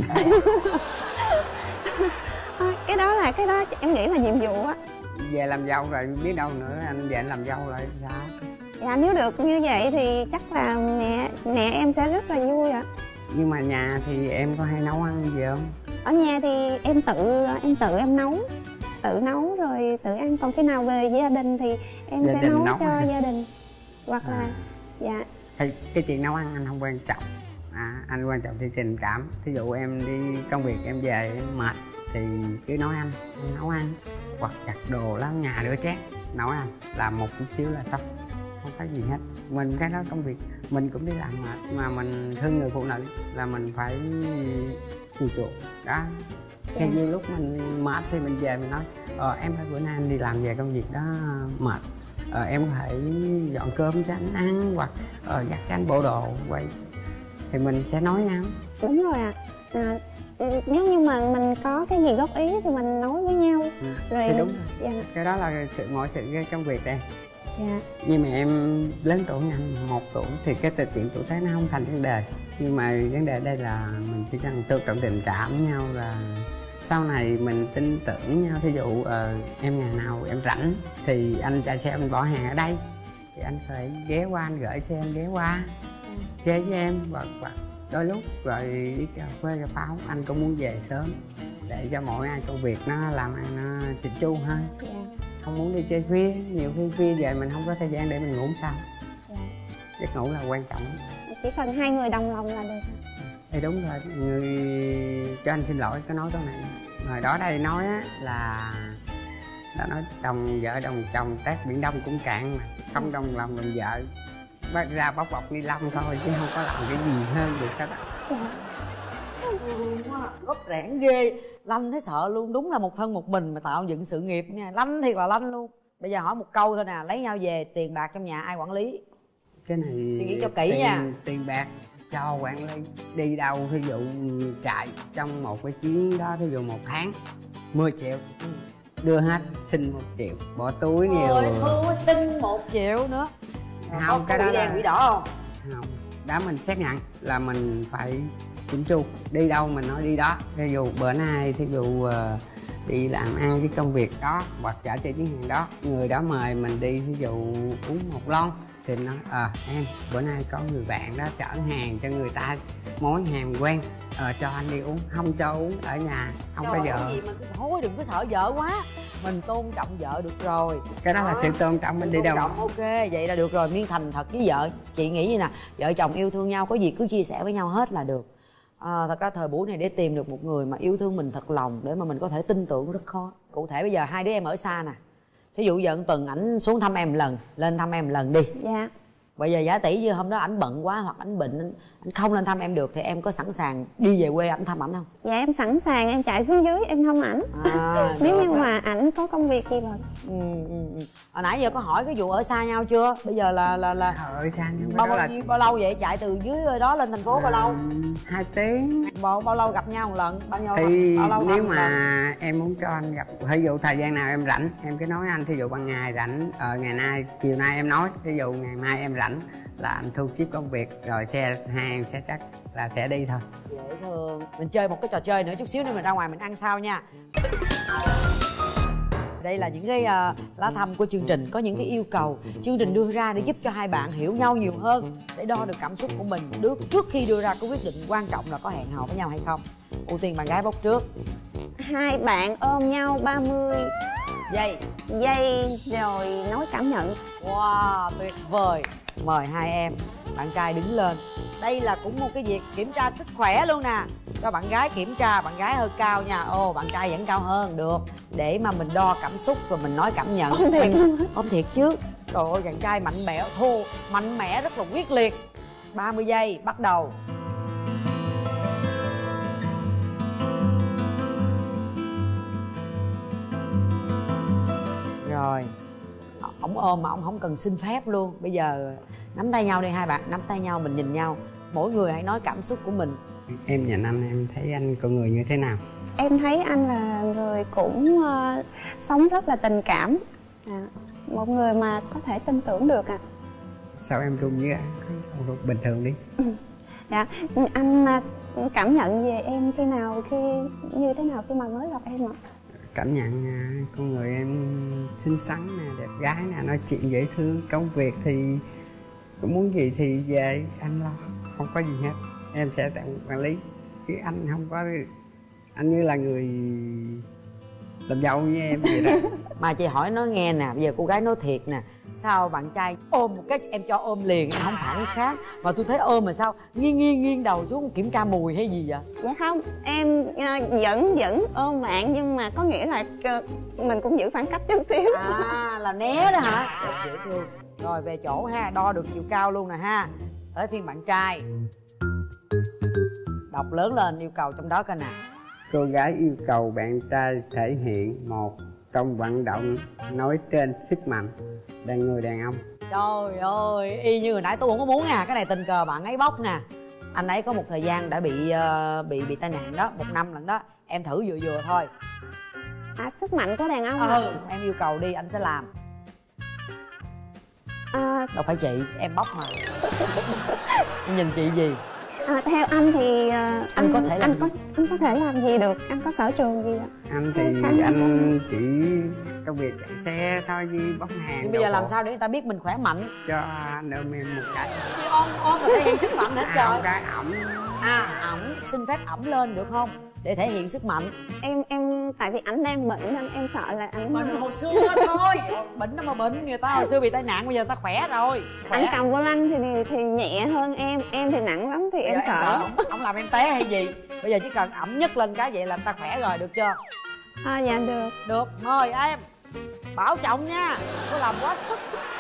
À, cái đó là cái đó em nghĩ là nhiệm vụ á. Về làm dâu rồi biết đâu nữa anh về anh làm dâu lại sao? Dạ nếu được như vậy thì chắc là mẹ mẹ em sẽ rất là vui ạ. Nhưng mà nhà thì em có hay nấu ăn gì không? Ở nhà thì em tự em tự em nấu tự nấu rồi tự ăn, còn khi nào về gia đình thì em gia sẽ đình nấu, nấu cho hả? gia đình hoặc à. là dạ. Cái, cái chuyện nấu ăn anh không quan trọng, à, anh quan trọng thì tình cảm. Thí dụ em đi công việc em về em mệt thì cứ nói anh, anh nấu ăn hoặc giặt đồ lau nhà rửa chén, nấu ăn làm một chút xíu là xong, không có gì hết. Mình cái đó công việc mình cũng đi làm mệt mà mình thương người phụ nữ là mình phải chiều chuộng đó. Thì nhiều lúc mình mệt thì mình về mình nói ờ em phải bữa nay anh đi làm về công việc đó mệt, ờ, em có thể dọn cơm cho anh ăn hoặc ờ, giặt cho anh bộ đồ quay thì mình sẽ nói nhau. Đúng rồi ạ. À, nếu như mà mình có cái gì góp ý thì mình nói với nhau. Ừ. Rồi Thì đúng dạ. Cái đó là sự mọi sự trong việc đây. Dạ. Nhưng mà em lớn tuổi anh một tuổi thì cái trò chuyện tuổi tác nó không thành vấn đề. Nhưng mà vấn đề đây là mình chỉ cần tôn trọng tình cảm với nhau, là sau này mình tin tưởng nhau. Thí dụ uh, em ngày nào em rảnh thì anh chạy xe anh bỏ hàng ở đây thì anh phải ghé qua, anh gửi xe anh ghé qua chơi với em, và, và đôi lúc rồi đi cà phê cà pháo anh cũng muốn về sớm để cho mỗi ngày công việc nó làm ăn nó chỉnh chu hơn. Dạ. Không muốn đi chơi khuya, nhiều khi khuya về mình không có thời gian để mình ngủ sao. Dạ. Giấc ngủ là quan trọng. Chỉ cần hai người đồng lòng là được. Thì đúng rồi, người cho anh xin lỗi có nói câu này. Hồi đó đây nói á là đã nói đồng vợ đồng chồng tát biển Đông cũng cạn mà, không đồng lòng đồng vợ bắt ra bóc bọc ni lông thôi chứ không có làm cái gì hơn được hết. Gốc rẽn ghê. Lanh thấy sợ luôn, đúng là một thân một mình mà tạo dựng sự nghiệp nha. Lanh thiệt là lanh luôn. Bây giờ hỏi một câu thôi nè, lấy nhau về tiền bạc trong nhà ai quản lý? Cái này suy nghĩ cho kỹ tiền, nha. Tiền bạc cho quản lý. Đi đâu ví dụ trại trong một cái chuyến đó, ví dụ một tháng mười triệu đưa hết, xin một triệu bỏ túi nhiều. Ôi thương quá, xin một triệu nữa. Không, có cái có đó quỷ đen là... quỷ đỏ không? Không, đã mình xác nhận là mình phải chỉnh chu. Đi đâu mình nói đi đó. Ví dụ bữa nay thí dụ uh, đi làm ăn cái công việc đó hoặc chở chơi chuyến hàng đó, người đó mời mình đi ví dụ uống một lon thì nói ờ à, em bữa nay có người bạn đó chở hàng cho người ta món hàng quen, ờ cho anh đi uống, không cho uống ở nhà, không có vợ. Gì mà cứ thôi đừng có sợ vợ quá, mình tôn trọng vợ được rồi. Cái đó, đó là sự tôn trọng, mình đi đâu trọng, ok vậy là được rồi. Miên thành thật với vợ. Chị nghĩ như nè, vợ chồng yêu thương nhau có gì cứ chia sẻ với nhau hết là được. À, thật ra thời buổi này để tìm được một người mà yêu thương mình thật lòng để mà mình có thể tin tưởng rất khó. Cụ thể bây giờ hai đứa em ở xa nè, thí dụ giờ tuần ảnh xuống thăm em lần, lên thăm em lần đi. Dạ. Bây giờ giả tỷ như hôm đó ảnh bận quá hoặc ảnh bệnh, ảnh không lên thăm em được thì em có sẵn sàng đi về quê ảnh thăm ảnh không? Dạ em sẵn sàng, em chạy xuống dưới em thăm ảnh. À, nếu như đó. Mà ảnh có công việc gì rồi. Ừ, ừ, ừ. Hồi nãy giờ có hỏi cái vụ ở xa nhau chưa? Bây giờ là là là ở xa nhau bao bao, là... bao lâu vậy? Chạy từ dưới đó lên thành phố à, bao lâu? Hai tiếng. Bao bao lâu gặp nhau một lần? Bao nhiêu thì bao lâu nếu mà lần? Em muốn cho anh gặp, ví dụ thời gian nào em rảnh em cứ nói anh. Thí dụ ban ngày rảnh, ờ ngày nay chiều nay em nói, thí dụ ngày mai em rảnh là anh thu xếp công việc rồi xe hàng sẽ chắc là sẽ đi thôi. Dễ thương. Mình chơi một cái trò chơi nữa chút xíu nữa mình ra ngoài mình ăn sau nha. Đây là những cái uh, lá thăm của chương trình, có những cái yêu cầu chương trình đưa ra để giúp cho hai bạn hiểu nhau nhiều hơn, để đo được cảm xúc của mình được trước khi đưa ra cái quyết định quan trọng là có hẹn hò với nhau hay không. Ưu tiên bạn gái bốc trước. Hai bạn ôm nhau ba mươi giây giây rồi nói cảm nhận. Wow, tuyệt vời. Mời hai em, bạn trai đứng lên. Đây là cũng một cái việc kiểm tra sức khỏe luôn nè. Cho bạn gái kiểm tra, bạn gái hơi cao nha. Ồ, bạn trai vẫn cao hơn, được. Để mà mình đo cảm xúc rồi mình nói cảm nhận. Ôm thiệt luôn. Ôm thiệt chứ. Trời ơi, bạn trai mạnh mẽ, thô, mạnh mẽ, rất là quyết liệt. ba mươi giây, bắt đầu. Rồi. Ông ôm mà ông không cần xin phép luôn. Bây giờ nắm tay nhau đi hai bạn, nắm tay nhau mình nhìn nhau. Mỗi người hãy nói cảm xúc của mình. Em nhìn anh em thấy anh con người như thế nào? Em thấy anh là người cũng uh, sống rất là tình cảm, à, một người mà có thể tin tưởng được ạ. À. Sao em run với anh? Bình thường đi. Ừ. Dạ, anh uh, cảm nhận về em khi nào, khi như thế nào khi mà mới gặp em ạ? Cảm nhận con người em xinh xắn nè, đẹp gái nè, nói chuyện dễ thương. Công việc thì muốn gì thì về anh lo, không có gì hết. Em sẽ tặng quản lý chứ anh không có, anh như là người làm dâu với em vậy đó. Mà chị hỏi nó nghe nè, bây giờ cô gái nói thiệt nè, sao bạn trai ôm một cái em cho ôm liền, em không phản khác mà tôi thấy ôm mà sao nghiêng nghiêng nghiêng đầu xuống kiểm tra mùi hay gì vậy? Dạ không, em uh, vẫn vẫn ôm bạn nhưng mà có nghĩa là uh, mình cũng giữ khoảng cách chút xíu. À là né đó hả? Dễ thương. Rồi về chỗ ha, đo được chiều cao luôn nè ha. Tới phiên bạn trai. Đọc lớn lên yêu cầu trong đó coi nè. Cô gái yêu cầu bạn trai thể hiện một trong vận động nói trên sức mạnh đàn người đàn ông. Trời ơi, y như hồi nãy tôi không có muốn à. Cái này tình cờ bạn ấy bóc nè. Anh ấy có một thời gian đã bị uh, bị bị tai nạn đó, một năm lận đó. Em thử vừa vừa thôi. À, sức mạnh của đàn ông. Ừ, à? Em yêu cầu đi, anh sẽ làm. À, đâu phải chị, em bóc mà. Em nhìn chị gì? À, theo anh thì uh, anh, anh có thể làm anh có anh có thể làm gì được? Anh có sở trường gì ạ? Anh thì anh, anh chỉ công việc chạy xe thôi, với bóc hàng. Nhưng bây giờ làm sao để người ta biết mình khỏe mạnh? Cho anh ôm em một cái. Chị ôm ôm là thể hiện sức mạnh hết trời. Một cái ẩm. À, ẩm, xin phép ẩm lên được không? Để thể hiện sức mạnh. Em em tại vì ảnh đang bệnh nên em sợ là ảnh bệnh hồi xưa thôi. Bệnh nó mà bệnh, người ta hồi xưa bị tai nạn, bây giờ người ta khỏe rồi. Khỏe. Anh cầm vô lăng thì thì nhẹ hơn em, em thì nặng lắm thì em em sợ. sợ ông, ông làm em té hay gì? Bây giờ chỉ cần ẩm nhất lên cái vậy là người ta khỏe rồi, được chưa? À, dạ được. Được, mời em. Bảo trọng nha, có làm quá sức.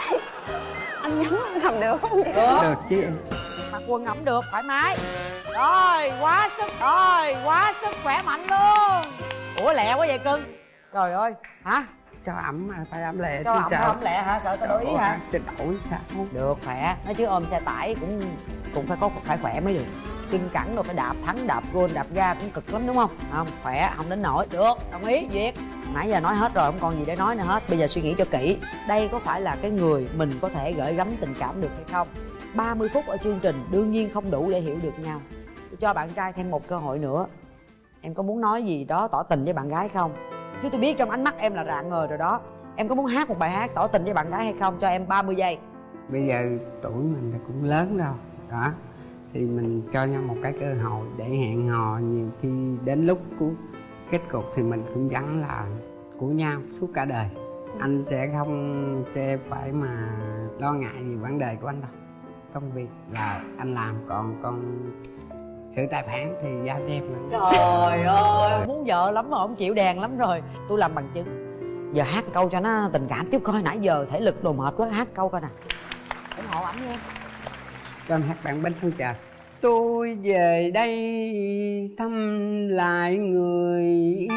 Anh nhắm làm được không vậy? Được, được chứ em. Mặc quần ẩm được, thoải mái. Rồi, quá sức, rồi, quá sức, khỏe mạnh luôn. Ủa lẹ quá vậy cưng. Trời ơi, hả? Cho ẩm mà phải ẩm lẹ. Cho ẩm, sao? ẩm lẹ hả? Sợ tao đổi ý hả? Cho đổi sao? Được, khỏe. Nói chứ ôm xe tải cũng cũng phải có phải khỏe mới được. Chân cẳng rồi phải đạp thắng, đạp gôn, đạp ga cũng cực lắm đúng không? Không, khỏe, không đến nổi. Được, đồng ý, duyệt. Nãy giờ nói hết rồi, không còn gì để nói nữa hết. Bây giờ suy nghĩ cho kỹ. Đây có phải là cái người mình có thể gửi gắm tình cảm được hay không? ba mươi phút ở chương trình đương nhiên không đủ để hiểu được nhau. Tôi cho bạn trai thêm một cơ hội nữa. Em có muốn nói gì đó tỏ tình với bạn gái không? Chứ tôi biết trong ánh mắt em là rạng ngời rồi đó. Em có muốn hát một bài hát tỏ tình với bạn gái hay không? Cho em ba mươi giây. Bây giờ tuổi mình cũng lớn rồi đó, thì mình cho nhau một cái cơ hội để hẹn hò. Nhiều khi đến lúc của kết cục thì mình cũng vẫn là của nhau suốt cả đời. Anh sẽ không cho em phải mà lo ngại gì vấn đề của anh đâu. Công việc là anh làm, còn còn sự tài phán thì giao cho em. Trời ơi, muốn vợ lắm mà không chịu đèn lắm rồi. Tôi làm bằng chứng. Giờ hát câu cho nó tình cảm chút coi, nãy giờ thể lực đồ mệt quá, hát câu coi nè. ủng hộ ảnh nha. Cho em hát bạn Bến Phương Chờ. Tôi về đây thăm lại người yêu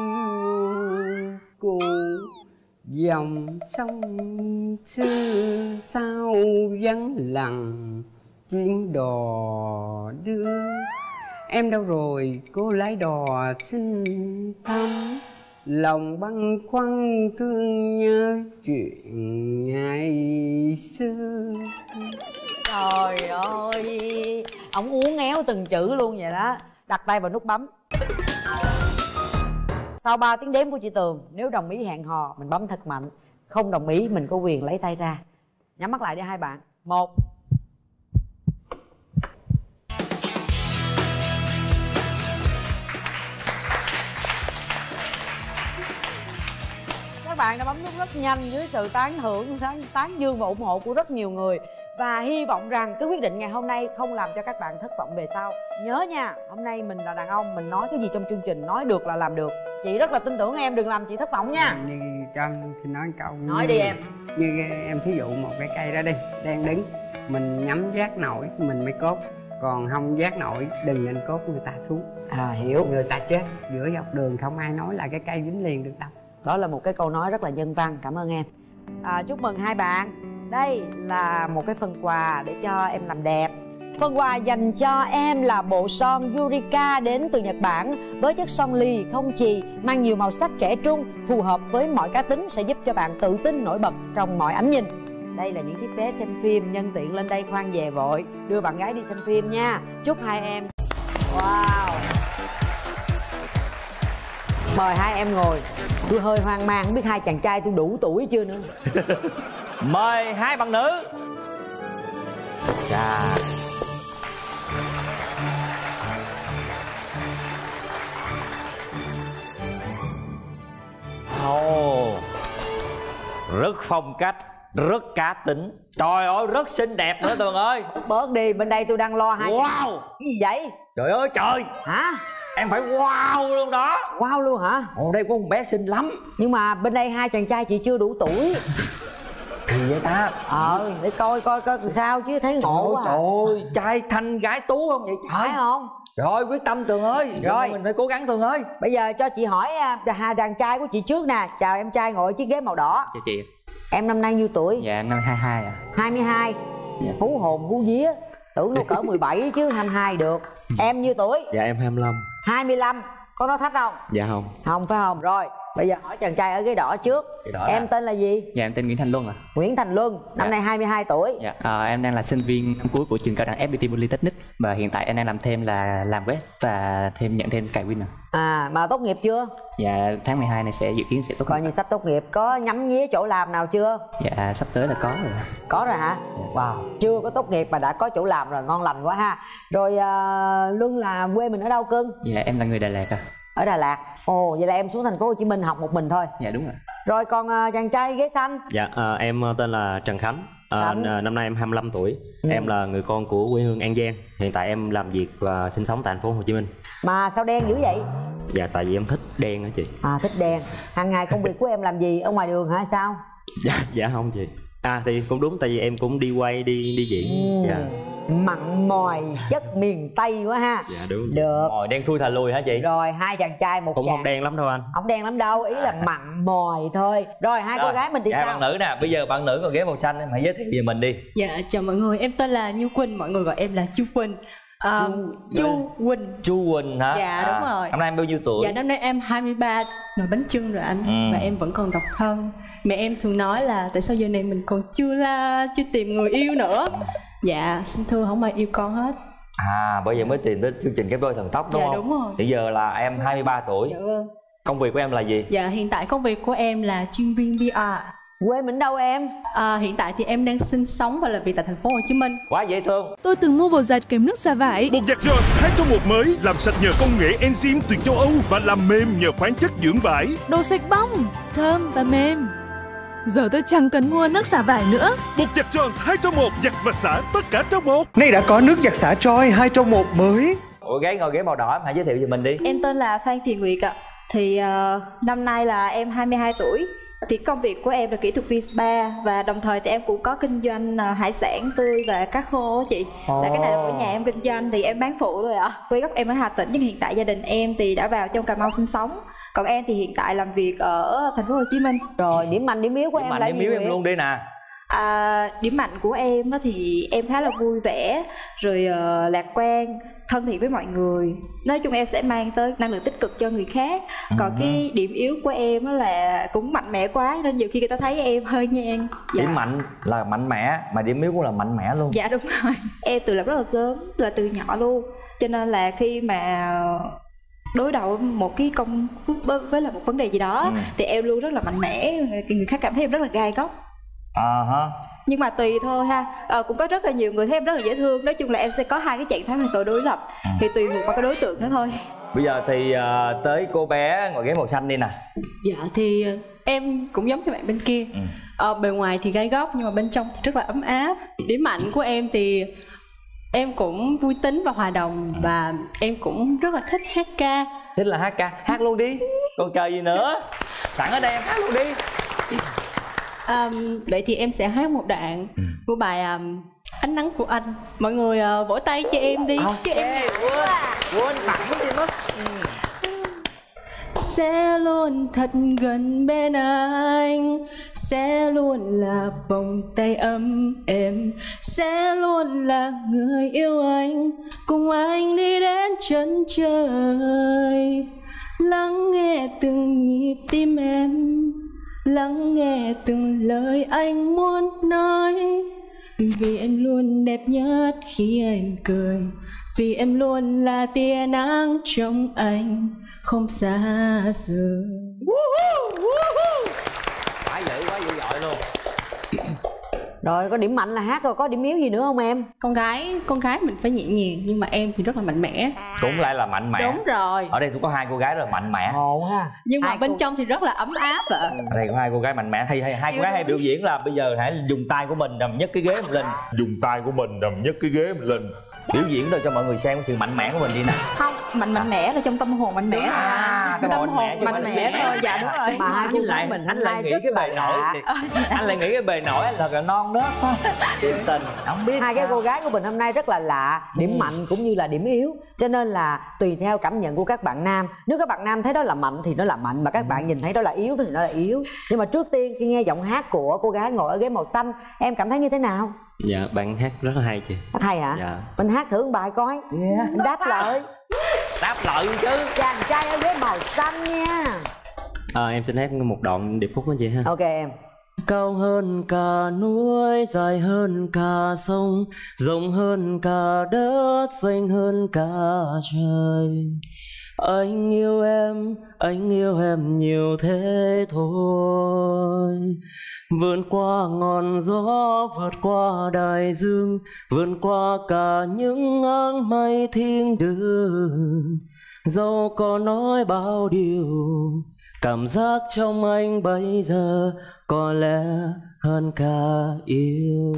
cũ, dòng sông xưa sao vắng lặng chuyến đò đưa. Em đâu rồi cô lái đò xin thăm, lòng băn khoăn thương nhớ chuyện ngày xưa. Trời ơi, ổng uốn éo từng chữ luôn vậy đó. Đặt tay vào nút bấm. Sau ba tiếng đếm của chị Tường, nếu đồng ý hẹn hò mình bấm thật mạnh, không đồng ý mình có quyền lấy tay ra. Nhắm mắt lại đi hai bạn. Một. Các bạn đã bấm nút rất nhanh dưới sự tán thưởng, tán, tán dương và ủng hộ của rất nhiều người. Và hy vọng rằng cái quyết định ngày hôm nay không làm cho các bạn thất vọng về sau. Nhớ nha, hôm nay mình là đàn ông, mình nói cái gì trong chương trình nói được là làm được. Chị rất là tin tưởng em, đừng làm chị thất vọng nha. Như cho anh thì nói câu Nói như, đi em. Như em thí dụ một cái cây đó đi, đang đứng, mình nhắm giác nổi mình mới cốt, còn không giác nổi đừng nên cốt người ta xuống. À hiểu. Người ta chết giữa dọc đường không ai nói là cái cây dính liền được đâu. Đó là một cái câu nói rất là nhân văn, cảm ơn em. À, chúc mừng hai bạn. Đây là một cái phần quà để cho em làm đẹp. Phần quà dành cho em là bộ son Eureka đến từ Nhật Bản với chất son lì không chì, mang nhiều màu sắc trẻ trung, phù hợp với mọi cá tính, sẽ giúp cho bạn tự tin nổi bật trong mọi ánh nhìn. Đây là những chiếc vé xem phim, nhân tiện lên đây khoan về vội đưa bạn gái đi xem phim nha. Chúc hai em. Wow. Mời hai em ngồi. Tôi hơi hoang mang, không biết hai chàng trai tôi đủ tuổi chưa nữa. Mời hai bạn nữ. Chà. Ồ, rất phong cách, rất cá tính. Trời ơi, rất xinh đẹp nữa Tường ơi. Bớt đi, bên đây tôi đang lo hai. Wow. Cái gì vậy? Trời ơi trời. Hả? Em phải wow luôn đó. Wow luôn hả? Ồ, đây có một bé xinh lắm. Nhưng mà bên đây hai chàng trai chị chưa đủ tuổi. Kỳ vậy ta? Ờ, để coi coi coi làm sao chứ thấy ngộ quá. Trời ơi, trai thanh gái tú không vậy trời? Phải không? Rồi, quyết tâm Tường ơi. Rồi mình phải cố gắng Tường ơi. Bây giờ cho chị hỏi hai đàn trai của chị trước nè. Chào em trai ngồi chiếc ghế màu đỏ. Chào chị. Em năm nay nhiêu tuổi? Dạ em năm hai hai à. hai mươi hai. Dạ. Hú hồn hú vía. Tưởng đâu cỡ mười bảy chứ hai mươi hai được. Em nhiêu tuổi? Dạ em hai mươi lăm. hai mươi lăm. Có nói thách không? Dạ không. Không phải không? Rồi bây giờ hỏi chàng trai ở ghế đỏ trước. Đỏ em là... tên là gì? Dạ em tên Nguyễn Thành Luân ạ. À. Nguyễn Thành Luân. Năm dạ. nay hai mươi hai tuổi. Dạ à, em đang là sinh viên năm cuối của trường cao đẳng ép pê tê Polytechnic. Và hiện tại em đang làm thêm là làm web và thêm nhận thêm cài Win ạ. À mà tốt nghiệp chưa? Dạ tháng mười hai này sẽ dự kiến sẽ tốt nghiệp. Coi như sắp tốt nghiệp. Có nhắm nhía chỗ làm nào chưa? Dạ sắp tới là có rồi. Có rồi hả? Wow, chưa có tốt nghiệp mà đã có chỗ làm rồi, ngon lành quá ha. Rồi uh, Luân là quê mình ở đâu cưng? Dạ em là người Đà Lạt à. Ở Đà Lạt. Ồ vậy là em xuống thành phố Hồ Chí Minh học một mình thôi. Dạ đúng rồi. Rồi còn uh, chàng trai ghế xanh? Dạ à, em tên là Trần Khánh. À, năm nay em hai mươi lăm tuổi. Ừ. Em là người con của quê hương An Giang. Hiện tại em làm việc và sinh sống tại thành phố Hồ Chí Minh. Mà sao đen dữ vậy? Dạ tại vì em thích đen á chị. À thích đen. Hàng ngày công việc của em làm gì? Ở ngoài đường hả sao? Dạ dạ không chị. À thì cũng đúng tại vì em cũng đi quay đi đi diễn. Ừ. Dạ. Mặn mòi chất miền Tây quá ha. Dạ đúng. Được. Mòi đen thui thà lùi hả chị? Rồi hai chàng trai một cũng chàng. không đen lắm đâu anh. Không đen lắm đâu, ý là mặn mòi thôi. Rồi hai rồi. Cô gái mình thì dạ, sao? bạn nữ nè, bây giờ bạn nữ còn ghế màu xanh em hãy giới thiệu về mình đi. Dạ chào mọi người, em tên là Như Quỳnh, mọi người gọi em là Chu Quỳnh. À, Chu Quỳnh. Chu Quỳnh hả? Dạ đúng à, rồi. Năm nay em bao nhiêu tuổi? Dạ năm nay em hai mươi ba, nồi bánh chưng rồi anh. Ừ. Và em vẫn còn độc thân. Mẹ em thường nói là tại sao giờ này mình còn chưa la, chưa tìm người yêu nữa. Dạ xin thưa không ai yêu con hết. À bây giờ mới tìm tới chương trình Ghép Đôi Thần Tốc đúng dạ, không? Dạ đúng rồi. Hiện giờ là em hai mươi ba tuổi. Dạ vâng. Công việc của em là gì? Dạ hiện tại công việc của em là chuyên viên pê rờ. Quê mình đâu em? À, hiện tại thì em đang sinh sống và làm việc tại thành phố Hồ Chí Minh. Quá dễ thương. Tôi từng mua bột giặt kèm nước xả vải. Bột giặt Jones hai trong một mới, làm sạch nhờ công nghệ enzyme từ châu Âu và làm mềm nhờ khoáng chất dưỡng vải. Đồ sạch bong, thơm và mềm. Giờ tôi chẳng cần mua nước xả vải nữa. Bột giặt Jones hai trong một, giặt và xả tất cả trong một. Nay đã có nước giặt xả Troy hai trong một mới. Ủa gái ngồi ghế màu đỏ em hãy giới thiệu về mình đi. Em tên là Phan Thị Nguyệt ạ. Thì uh, năm nay là em hai mươi hai tuổi. Thì công việc của em là kỹ thuật viên spa và đồng thời thì em cũng có kinh doanh uh, hải sản tươi và cá khô á chị. Oh. Là cái này là của nhà em kinh doanh thì em bán phụ thôi ạ. Quê gốc em ở Hà Tĩnh nhưng hiện tại gia đình em thì đã vào trong Cà Mau sinh sống. Còn em thì hiện tại làm việc ở thành phố Hồ Chí Minh. Rồi điểm mạnh điểm yếu của điểm em mạnh, là điểm gì? Điểm yếu em luôn đi nè. À, điểm mạnh của em thì em khá là vui vẻ, rồi uh, lạc quan, thân thiện với mọi người. Nói chung em sẽ mang tới năng lượng tích cực cho người khác. Còn uh-huh. cái điểm yếu của em là cũng mạnh mẽ quá nên nhiều khi người ta thấy em hơi ngang. Dạ. Điểm mạnh là mạnh mẽ mà điểm yếu cũng là mạnh mẽ luôn. Dạ đúng rồi. Em từ lập rất là sớm, là từ nhỏ luôn. Cho nên là khi mà đối đầu một cái công với là một vấn đề gì đó ừ. thì em luôn rất là mạnh mẽ, người khác cảm thấy em rất là gai góc. À ha. Nhưng mà tùy thôi ha. À, cũng có rất là nhiều người thấy em rất là dễ thương. Nói chung là em sẽ có hai cái trạng thái hoàn toàn đối lập. ừ. Thì tùy thuộc vào cái đối tượng đó thôi. Bây giờ thì uh, tới cô bé ngồi ghế màu xanh đi nè. Dạ thì em cũng giống như bạn bên kia. ừ. à, Bề ngoài thì gai góc nhưng mà bên trong thì rất là ấm áp. Điểm mạnh của em thì em cũng vui tính và hòa đồng. Và em cũng rất là thích hát ca. Thích là hát ca, hát luôn đi. Còn chờ gì nữa. Sẵn ở đây em hát luôn đi. Um, vậy thì em sẽ hát một đoạn của bài um, Ánh Nắng Của Anh. Mọi người uh, vỗ tay cho em đi. Okay. Chứ em quên, quên tặng gì mất. Sẽ luôn thật gần bên anh, sẽ luôn là vòng tay ấm êm, sẽ luôn là người yêu anh, cùng anh đi đến chân trời. Lắng nghe từng nhịp tim em, lắng nghe từng lời anh muốn nói. Vì em luôn đẹp nhất khi anh cười, vì em luôn là tia nắng trong anh không xa rời. Quá dữ, quá dữ dội luôn. Rồi có điểm mạnh là hát rồi, có điểm yếu gì nữa không em? Con gái, con gái mình phải nhẹ nhàng nhưng mà em thì rất là mạnh mẽ. Cũng lại là mạnh mẽ. Đúng rồi. Ở đây tôi có hai cô gái rất là mạnh mẽ. Ồ ha. Nhưng mà hai bên cô... trong thì rất là ấm áp ạ. Ở đây có hai cô gái mạnh mẽ. Hay hay hai cô gái hay biểu diễn là bây giờ hãy dùng tay của mình đầm nhất cái ghế mình lên. Dùng tay của mình đầm nhất cái ghế mình lên. Biểu diễn rồi cho mọi người xem sự mạnh mẽ của mình đi nè. Không, mạnh mạnh mẽ là trong tâm hồn mạnh mẽ. À, tâm hồn mạnh, mạnh mẽ thôi. Dạ đúng rồi. Mà hai anh lại mình anh lại nghĩ cái bề nổi anh lại nghĩ cái bề nổi là non con nữa. Điểm tình không biết hai sao. cái cô gái của mình hôm nay rất là lạ, điểm Ừ. mạnh cũng như là điểm yếu, cho nên là tùy theo cảm nhận của các bạn nam. Nếu các bạn nam thấy đó là mạnh thì nó là mạnh, mà các bạn nhìn thấy đó là yếu thì nó là yếu. Nhưng mà trước tiên khi nghe giọng hát của cô gái ngồi ở ghế màu xanh, em cảm thấy như thế nào? Dạ bạn hát rất là hay chị. Hát hay hả? Dạ. Mình hát thử một bài coi. Mình đáp lời. Đáp lời chứ. Chàng trai ở ghế màu xanh nha. À, em xin hát một đoạn điệp khúc với chị ha. Ok em. Cao hơn cả núi, dài hơn cả sông, rộng hơn cả đất, xanh hơn cả trời. Anh yêu em, anh yêu em nhiều thế thôi. Vượt qua ngọn gió, vượt qua đại dương, vượt qua cả những áng mây thiên đường. Dẫu có nói bao điều, cảm giác trong anh bây giờ có lẽ hơn cả yêu.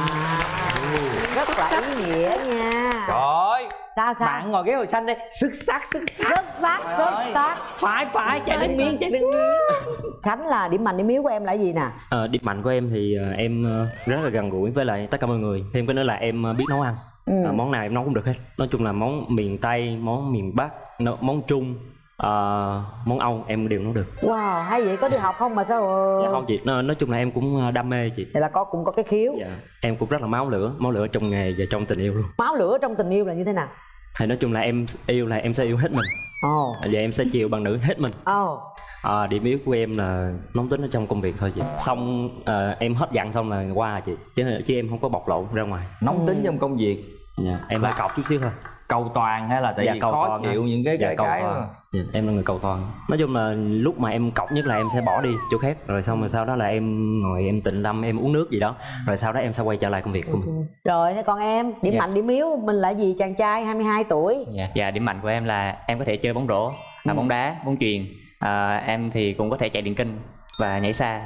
Rất là ý nghĩa nha. Trời ơi. Sao sao? Bạn ngồi ghế màu xanh đây, xuất sắc xuất sắc. Xuất sắc xuất sắc. Phải phải chạy đến miếng chạy đến miếng. Khánh là điểm mạnh điểm yếu của em là gì nè? À, điểm mạnh của em thì à, em à, rất là gần gũi với lại tất cả mọi người. Thêm cái nữa là em à, biết nấu ăn. Ừ. À, món nào em nấu cũng được hết. Nói chung là món miền Tây, món miền Bắc, nấu- món Trung, à, món Âu em đều nấu được. Wow, hay vậy, có đi học không mà sao? Dạ không chị, nói, nói chung là em cũng đam mê chị. Vậy là có cũng có cái khiếu. Dạ. Em cũng rất là máu lửa, máu lửa trong nghề và trong tình yêu luôn. Máu lửa trong tình yêu là như thế nào? Thì nói chung là em yêu là em sẽ yêu hết mình. Ồ. Oh. Và em sẽ chiều bằng nữ hết mình. Ồ. Oh. À, điểm yếu của em là nóng tính ở trong công việc thôi chị. Xong à, em hết giận xong là qua chị, chứ chứ em không có bộc lộ ra ngoài. Nóng tính trong công việc. Dạ, em hơi cọc chút xíu thôi. Cầu toàn hay là tại Dạ, vì cầu khó toàn chịu thôi. những cái Dạ, cái cầu cái toàn. mà. Dạ, em là người cầu toàn. Nói chung là lúc mà em cọc nhất là em sẽ bỏ đi chỗ khác, rồi xong rồi sau đó là em ngồi em tĩnh tâm em uống nước gì đó, rồi sau đó em sẽ quay trở lại công việc của mình. Rồi thế còn em, điểm Dạ. mạnh điểm yếu mình là gì? Chàng trai hai mươi hai tuổi. Dạ, dạ điểm mạnh của em là em có thể chơi bóng rổ, à, bóng đá, bóng chuyền. À, em thì cũng có thể chạy điện kinh và nhảy xa.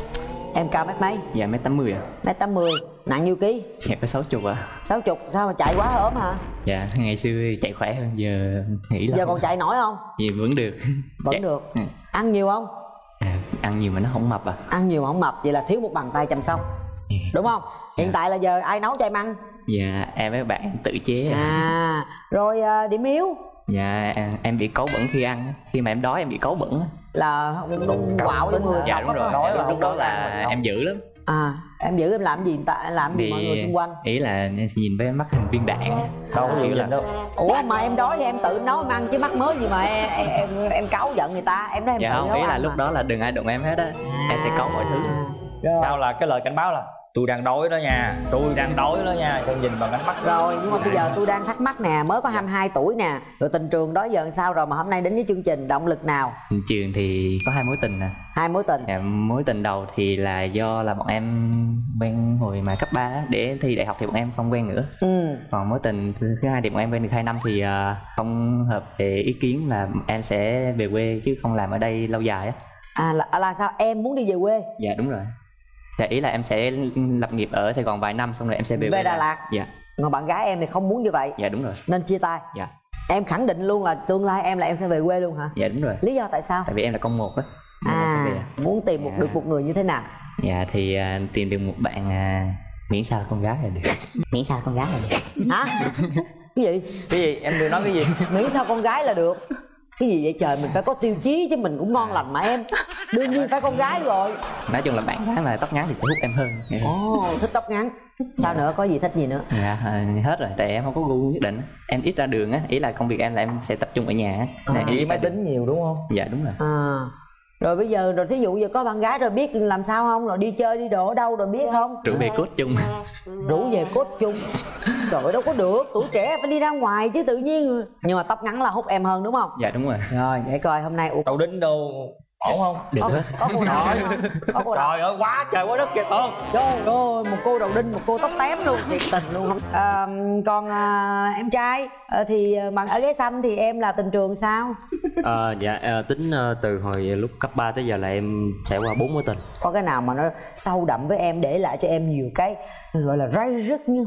Em cao mét mấy? Dạ mét tám mươi ạ. Mét tám mươi. Nặng nhiêu ký? Dạ có sáu chục ạ. Sáu chục, sao mà chạy quá ốm hả? Dạ ngày xưa chạy khỏe hơn, giờ nghĩ là Giờ còn chạy nổi không? Dạ vẫn được. Vẫn Dạ. được. Ừ. Ăn nhiều không? À, ăn nhiều mà nó không mập à. Ăn nhiều mà không mập, vậy là thiếu một bàn tay chăm sóc. Đúng không? Hiện tại là giờ ai nấu cho em ăn? Dạ em với bạn em tự chế. À, rồi à, điểm yếu Dạ em, em bị cáu bẩn khi ăn á. Khi mà em đói em bị cáu bẩn á. là quạo trong người. Dạ đúng rồi, Đói lúc, lúc đó là em dữ lắm. À, em giữ em làm gì tại làm gì Thì mọi người xung quanh? ý là em sẽ nhìn với mắt hình viên đạn á. Đâu có Kiểu gì là đâu. Ủa mà em đói thì em tự nấu em ăn chứ mắc mới gì mà em em em, em cáu giận người ta, em nói em Dạ tự không, nấu ý là ăn lúc mà. đó là đừng ai đụng em hết á. Em sẽ có mọi thứ. Sao là cái lời cảnh báo là tôi đang đói đó nha, tôi đang đói đó nha, con nhìn bằng ánh mắt. Rồi nhưng mà bây giờ tôi đang thắc mắc nè, mới có hai mươi hai tuổi nè, rồi tình trường đó giờ sao rồi mà hôm nay đến với chương trình, động lực nào? Trường thì có hai mối tình nè. Hai mối tình. Dạ, mối tình đầu thì là do là bọn em quen hồi mà cấp ba á, để thi đại học thì bọn em không quen nữa. Ừ. Còn mối tình thứ thứ hai thì bọn em quen được hai năm thì à, không hợp về ý kiến là em sẽ về quê chứ không làm ở đây lâu dài á. À là, là sao em muốn đi về quê? Dạ đúng rồi. Dạ ý là em sẽ lập nghiệp ở Sài Gòn vài năm xong rồi em sẽ về Về quê Đà làm. Lạt. Dạ. Còn bạn gái em thì không muốn như vậy Dạ đúng rồi. nên chia tay. Dạ. Em khẳng định luôn là tương lai em là em sẽ về quê luôn hả? Dạ đúng rồi. Lý do tại sao? Tại vì em là con một á. À, muốn tìm một được một người như thế nào? Dạ thì à, tìm được một bạn à, miễn sao là con gái là được. Miễn sao là con gái là được. Hả? Cái gì? Cái gì? Em vừa nói cái gì? Miễn sao con gái là được. Cái gì vậy trời, mình phải có tiêu chí chứ, mình cũng ngon lành mà em. Đương nhiên phải con gái rồi. Nói chung là bạn gái mà tóc ngắn thì sẽ hút em hơn. Ồ, oh, thích tóc ngắn. Sao nữa, có gì thích gì nữa? Dạ à, hết rồi, tại em không có gu nhất định. Em ít ra đường á, ý là công việc em là em sẽ tập trung ở nhà á. À, chỉ máy tính nhiều đúng không? Dạ đúng rồi. À, rồi bây giờ rồi thí dụ giờ có bạn gái rồi biết làm sao không? Rồi đi chơi đi đồ ở đâu rồi biết không? Rủ về cốt chung. Rủ về cốt chung. Trời đâu có được, tuổi trẻ phải đi ra ngoài chứ tự nhiên. Nhưng mà tóc ngắn là hút em hơn đúng không? Dạ đúng rồi. Rồi để coi hôm nay u Đầu đính đâu ổn không? Được hết. Có cô nào có cô nào? Trời ơi quá trời quá đất kìa con. Trời ơi, một cô đầu đinh, một cô tóc tém luôn, thiệt tình luôn không? À, còn à, em trai à, thì bạn ở ghế xanh thì em là tình trường sao? À, dạ à, tính à, từ hồi lúc cấp ba tới giờ là em trải qua bốn mối tình. Có cái nào mà nó sâu đậm với em để lại cho em nhiều cái gọi là ray rứt như?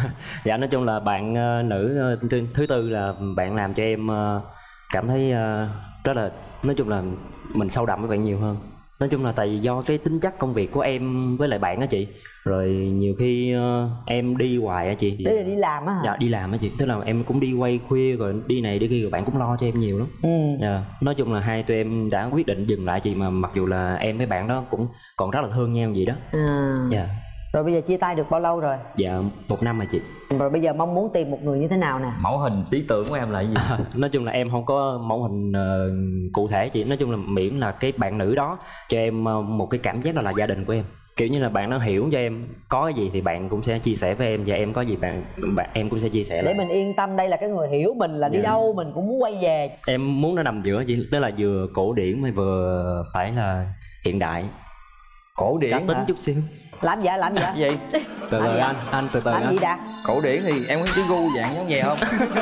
Dạ nói chung là bạn uh, nữ uh, thứ, thứ tư là bạn làm cho em uh, cảm thấy uh, rất là, nói chung là mình sâu đậm với bạn nhiều hơn. Nói chung là tại vì do cái tính chất công việc của em với lại bạn á chị. Rồi nhiều khi uh, em đi hoài á chị. Đây là đi làm á hả? Dạ đi làm á chị. Tức là em cũng đi quay khuya rồi đi này đi kia rồi bạn cũng lo cho em nhiều lắm. Ừ. Dạ. Nói chung là hai tụi em đã quyết định dừng lại chị. Mà mặc dù là em với bạn đó cũng còn rất là thương nhau vậy đó. À. Dạ. Rồi bây giờ chia tay được bao lâu rồi? Dạ một năm rồi chị. Rồi bây giờ mong muốn tìm một người như thế nào nè? Mẫu hình lý tưởng của em là gì? À, nói chung là em không có mẫu hình uh, cụ thể chị. Nói chung là miễn là cái bạn nữ đó cho em uh, một cái cảm giác đó là gia đình của em. Kiểu như là bạn nó hiểu cho em có cái gì thì bạn cũng sẽ chia sẻ với em, và em có gì bạn, bạn em cũng sẽ chia sẻ để lại. mình yên tâm đây là cái người hiểu mình, là đi Dạ. đâu mình cũng muốn quay về. Em muốn nó nằm giữa chị, tức là vừa cổ điển mà vừa phải là hiện đại. Cổ điển cá tính hả? chút xíu. Làm gì làm gì gì? Từ từ anh, anh từ từ làm anh. gì đã? Cổ điển thì em có cái gu dạng giống vậy không?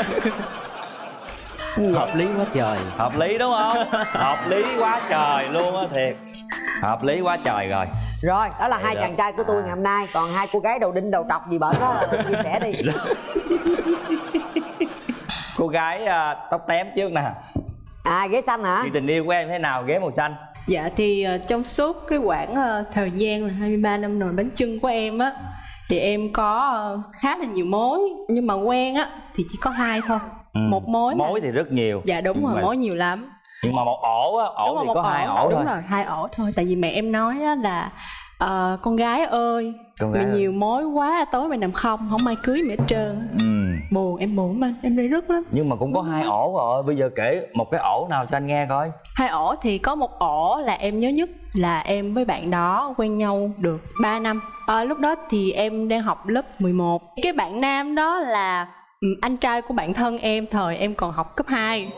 Hợp lý quá trời. Hợp lý đúng không? Hợp lý quá trời luôn á, thiệt. Hợp lý quá trời rồi. Rồi, đó là Vậy hai đó. chàng trai của tôi ngày hôm nay. Còn hai cô gái đầu đinh đầu trọc gì bển đó chia sẻ đi. Cô gái uh, tóc tém trước nè. À, ghế xanh hả? Thì tình yêu của em thế nào ghế màu xanh? Dạ thì uh, trong suốt cái quãng uh, thời gian là hai mươi ba năm nồi bánh chưng của em á, thì em có uh, khá là nhiều mối, nhưng mà quen á thì chỉ có hai thôi. Ừ. Một mối mà... Mối thì rất nhiều. Dạ đúng nhưng rồi, mà... mối nhiều lắm. Nhưng mà một ổ á, ổ Đúng thì rồi, có một hai ổ. ổ Đúng thôi. rồi, hai ổ thôi. Tại vì mẹ em nói á là uh, con gái ơi, Con mày gái ơi. nhiều mối quá, tối mày nằm không, không ai cưới mày hết trơn. Ừ. Buồn, em buồn mà, em đây rất lắm. Nhưng mà cũng có hai ổ rồi, bây giờ kể một cái ổ nào cho anh nghe coi. Hai ổ thì có một ổ là em nhớ nhất là em với bạn đó quen nhau được ba năm. À, lúc đó thì em đang học lớp mười một. Cái bạn nam đó là ừ, anh trai của bạn thân em thời em còn học cấp hai.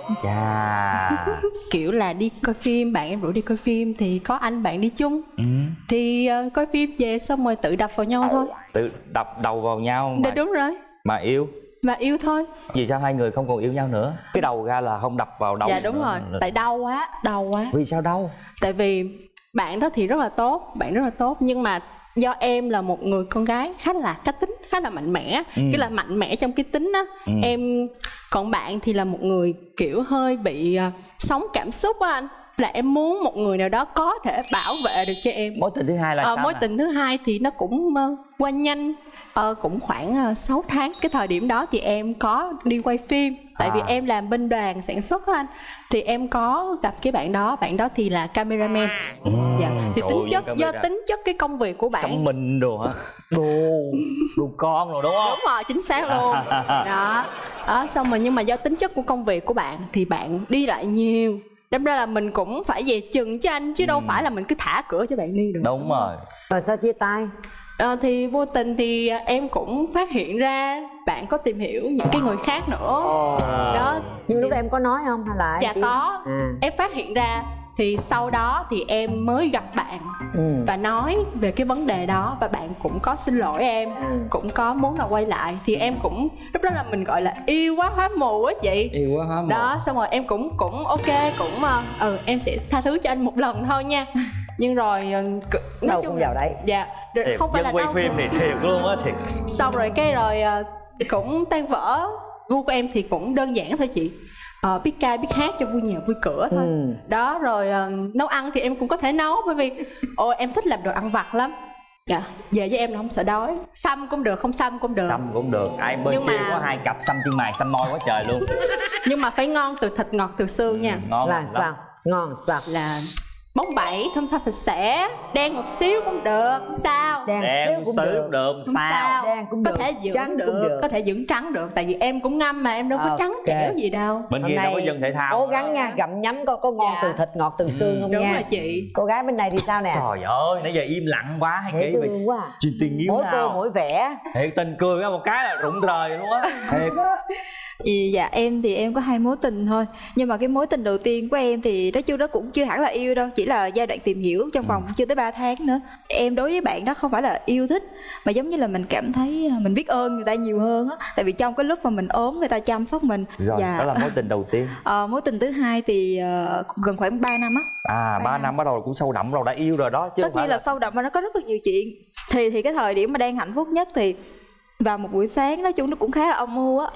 Chà. Kiểu là đi coi phim, bạn em rủ đi coi phim thì có anh bạn đi chung. Ừ. Thì uh, coi phim về xong rồi tự đập vào nhau thôi. Tự đập đầu vào nhau mà, Dạ đúng rồi. mà yêu. Mà yêu thôi. Vì sao hai người không còn yêu nhau nữa? Cái đầu ra là không đập vào đầu. Dạ đúng nữa. rồi, tại đau quá, đau quá. Vì sao đau? Tại vì bạn đó thì rất là tốt, bạn rất là tốt, nhưng mà do em là một người con gái khá là cá tính, khá là mạnh mẽ. Ừ. Cái là mạnh mẽ trong cái tính á. Ừ. Em còn bạn thì là một người kiểu hơi bị uh, sống cảm xúc á anh. Là em muốn một người nào đó có thể bảo vệ được cho em. Mối tình thứ hai là Ờ, sao mối nè? tình thứ hai thì nó cũng uh, qua nhanh. Ờ, cũng khoảng uh, sáu tháng. Cái thời điểm đó thì em có đi quay phim. Tại À. vì em làm bên đoàn sản xuất á anh. Thì em có gặp cái bạn đó. Bạn đó thì là cameraman. Ừ. Dạ. Thì Trời tính ơi, chất, camera. do tính chất cái công việc của bạn. Xăm mình đồ hả? Đồ, đồ con rồi đúng không? Đúng rồi, chính xác luôn. Đó. Đó, xong rồi nhưng mà do tính chất của công việc của bạn thì bạn đi lại nhiều. Đâm ra là mình cũng phải về chừng cho anh, chứ đâu phải là mình cứ thả cửa cho bạn đi được. Đúng rồi. Rồi sao chia tay? Ờ, thì vô tình thì em cũng phát hiện ra bạn có tìm hiểu những cái người khác nữa. Đó. Nhưng lúc đó em có nói không hay là Dạ chỉ... có. À. Em phát hiện ra thì sau đó thì em mới gặp bạn Ừ. và nói về cái vấn đề đó, và bạn cũng có xin lỗi em, cũng có muốn là quay lại. Thì em cũng lúc đó là mình gọi là yêu quá hóa mù á chị. Yêu quá hóa mù. Đó, xong rồi em cũng cũng ok, cũng ờ, ừ em sẽ tha thứ cho anh một lần thôi nha. Nhưng rồi ờ, c- Đâu cũng vào đấy. Dạ, rồi Thiệt, không phải dân là quay đâu. phim thì thiệt luôn á, thiệt. Xong rồi cái rồi ờ, cũng tan vỡ. Gu của em thì cũng đơn giản thôi chị. Ờ, biết ca biết hát cho vui nhà vui cửa thôi. Ừ. Đó, rồi ờ, nấu ăn thì em cũng có thể nấu, bởi vì ồ em thích làm đồ ăn vặt lắm. Dạ, về với em là không sợ đói. Xăm cũng được, không xăm cũng được. Xăm cũng được. Ai bên Nhưng kia mà- có hai cặp xăm chân mày xăm môi quá trời luôn. Nhưng mà phải ngon từ thịt, ngọt từ xương nha. Ngon Là lắm. sao? Ngon sao? Là bóng bẩy, thơm tho sạch sẽ, đen một xíu cũng được, không sao. Đen Đen xíu cũng xíu được. được, Không sao? sao. Đen cũng Có được, thể dưỡng trắng được, cũng được. có thể dưỡng trắng được. Tại vì em cũng ngâm mà, em đâu có trắng Ok. trẻo gì đâu. Bên Hôm kia đâu nay có dân thể thao. Cố gắng nha, gặm nhấm coi có ngon Dạ. từ thịt, ngọt từ xương không Đúng nha. rồi chị. Cô gái bên này thì sao nè? Trời ơi, nãy giờ im lặng quá hay Dễ kỹ vậy. thương quá à. Chuyện tình yêu Mỗi cô nào? mỗi vẻ. Thiệt tình cười ra một cái là rụng rời luôn á. Thiệt. Thì dạ em thì em có hai mối tình thôi. Nhưng mà cái mối tình đầu tiên của em thì nói chung đó cũng chưa hẳn là yêu đâu, chỉ là giai đoạn tìm hiểu trong vòng chưa tới ba tháng nữa. Em đối với bạn đó không phải là yêu thích, mà giống như là mình cảm thấy mình biết ơn người ta nhiều hơn á. Tại vì trong cái lúc mà mình ốm người ta chăm sóc mình. Rồi, Và đó là mối tình đầu tiên. ờ, mối tình thứ hai thì ờ, gần khoảng ba năm á. À, ba năm bắt đầu cũng sâu đậm rồi, đã yêu rồi đó chứ Tất không phải nhiên là sâu đậm và nó có rất là nhiều chuyện. Thì thì cái thời điểm mà đang hạnh phúc nhất thì vào một buổi sáng, nói chung nó cũng khá là âm mưu á.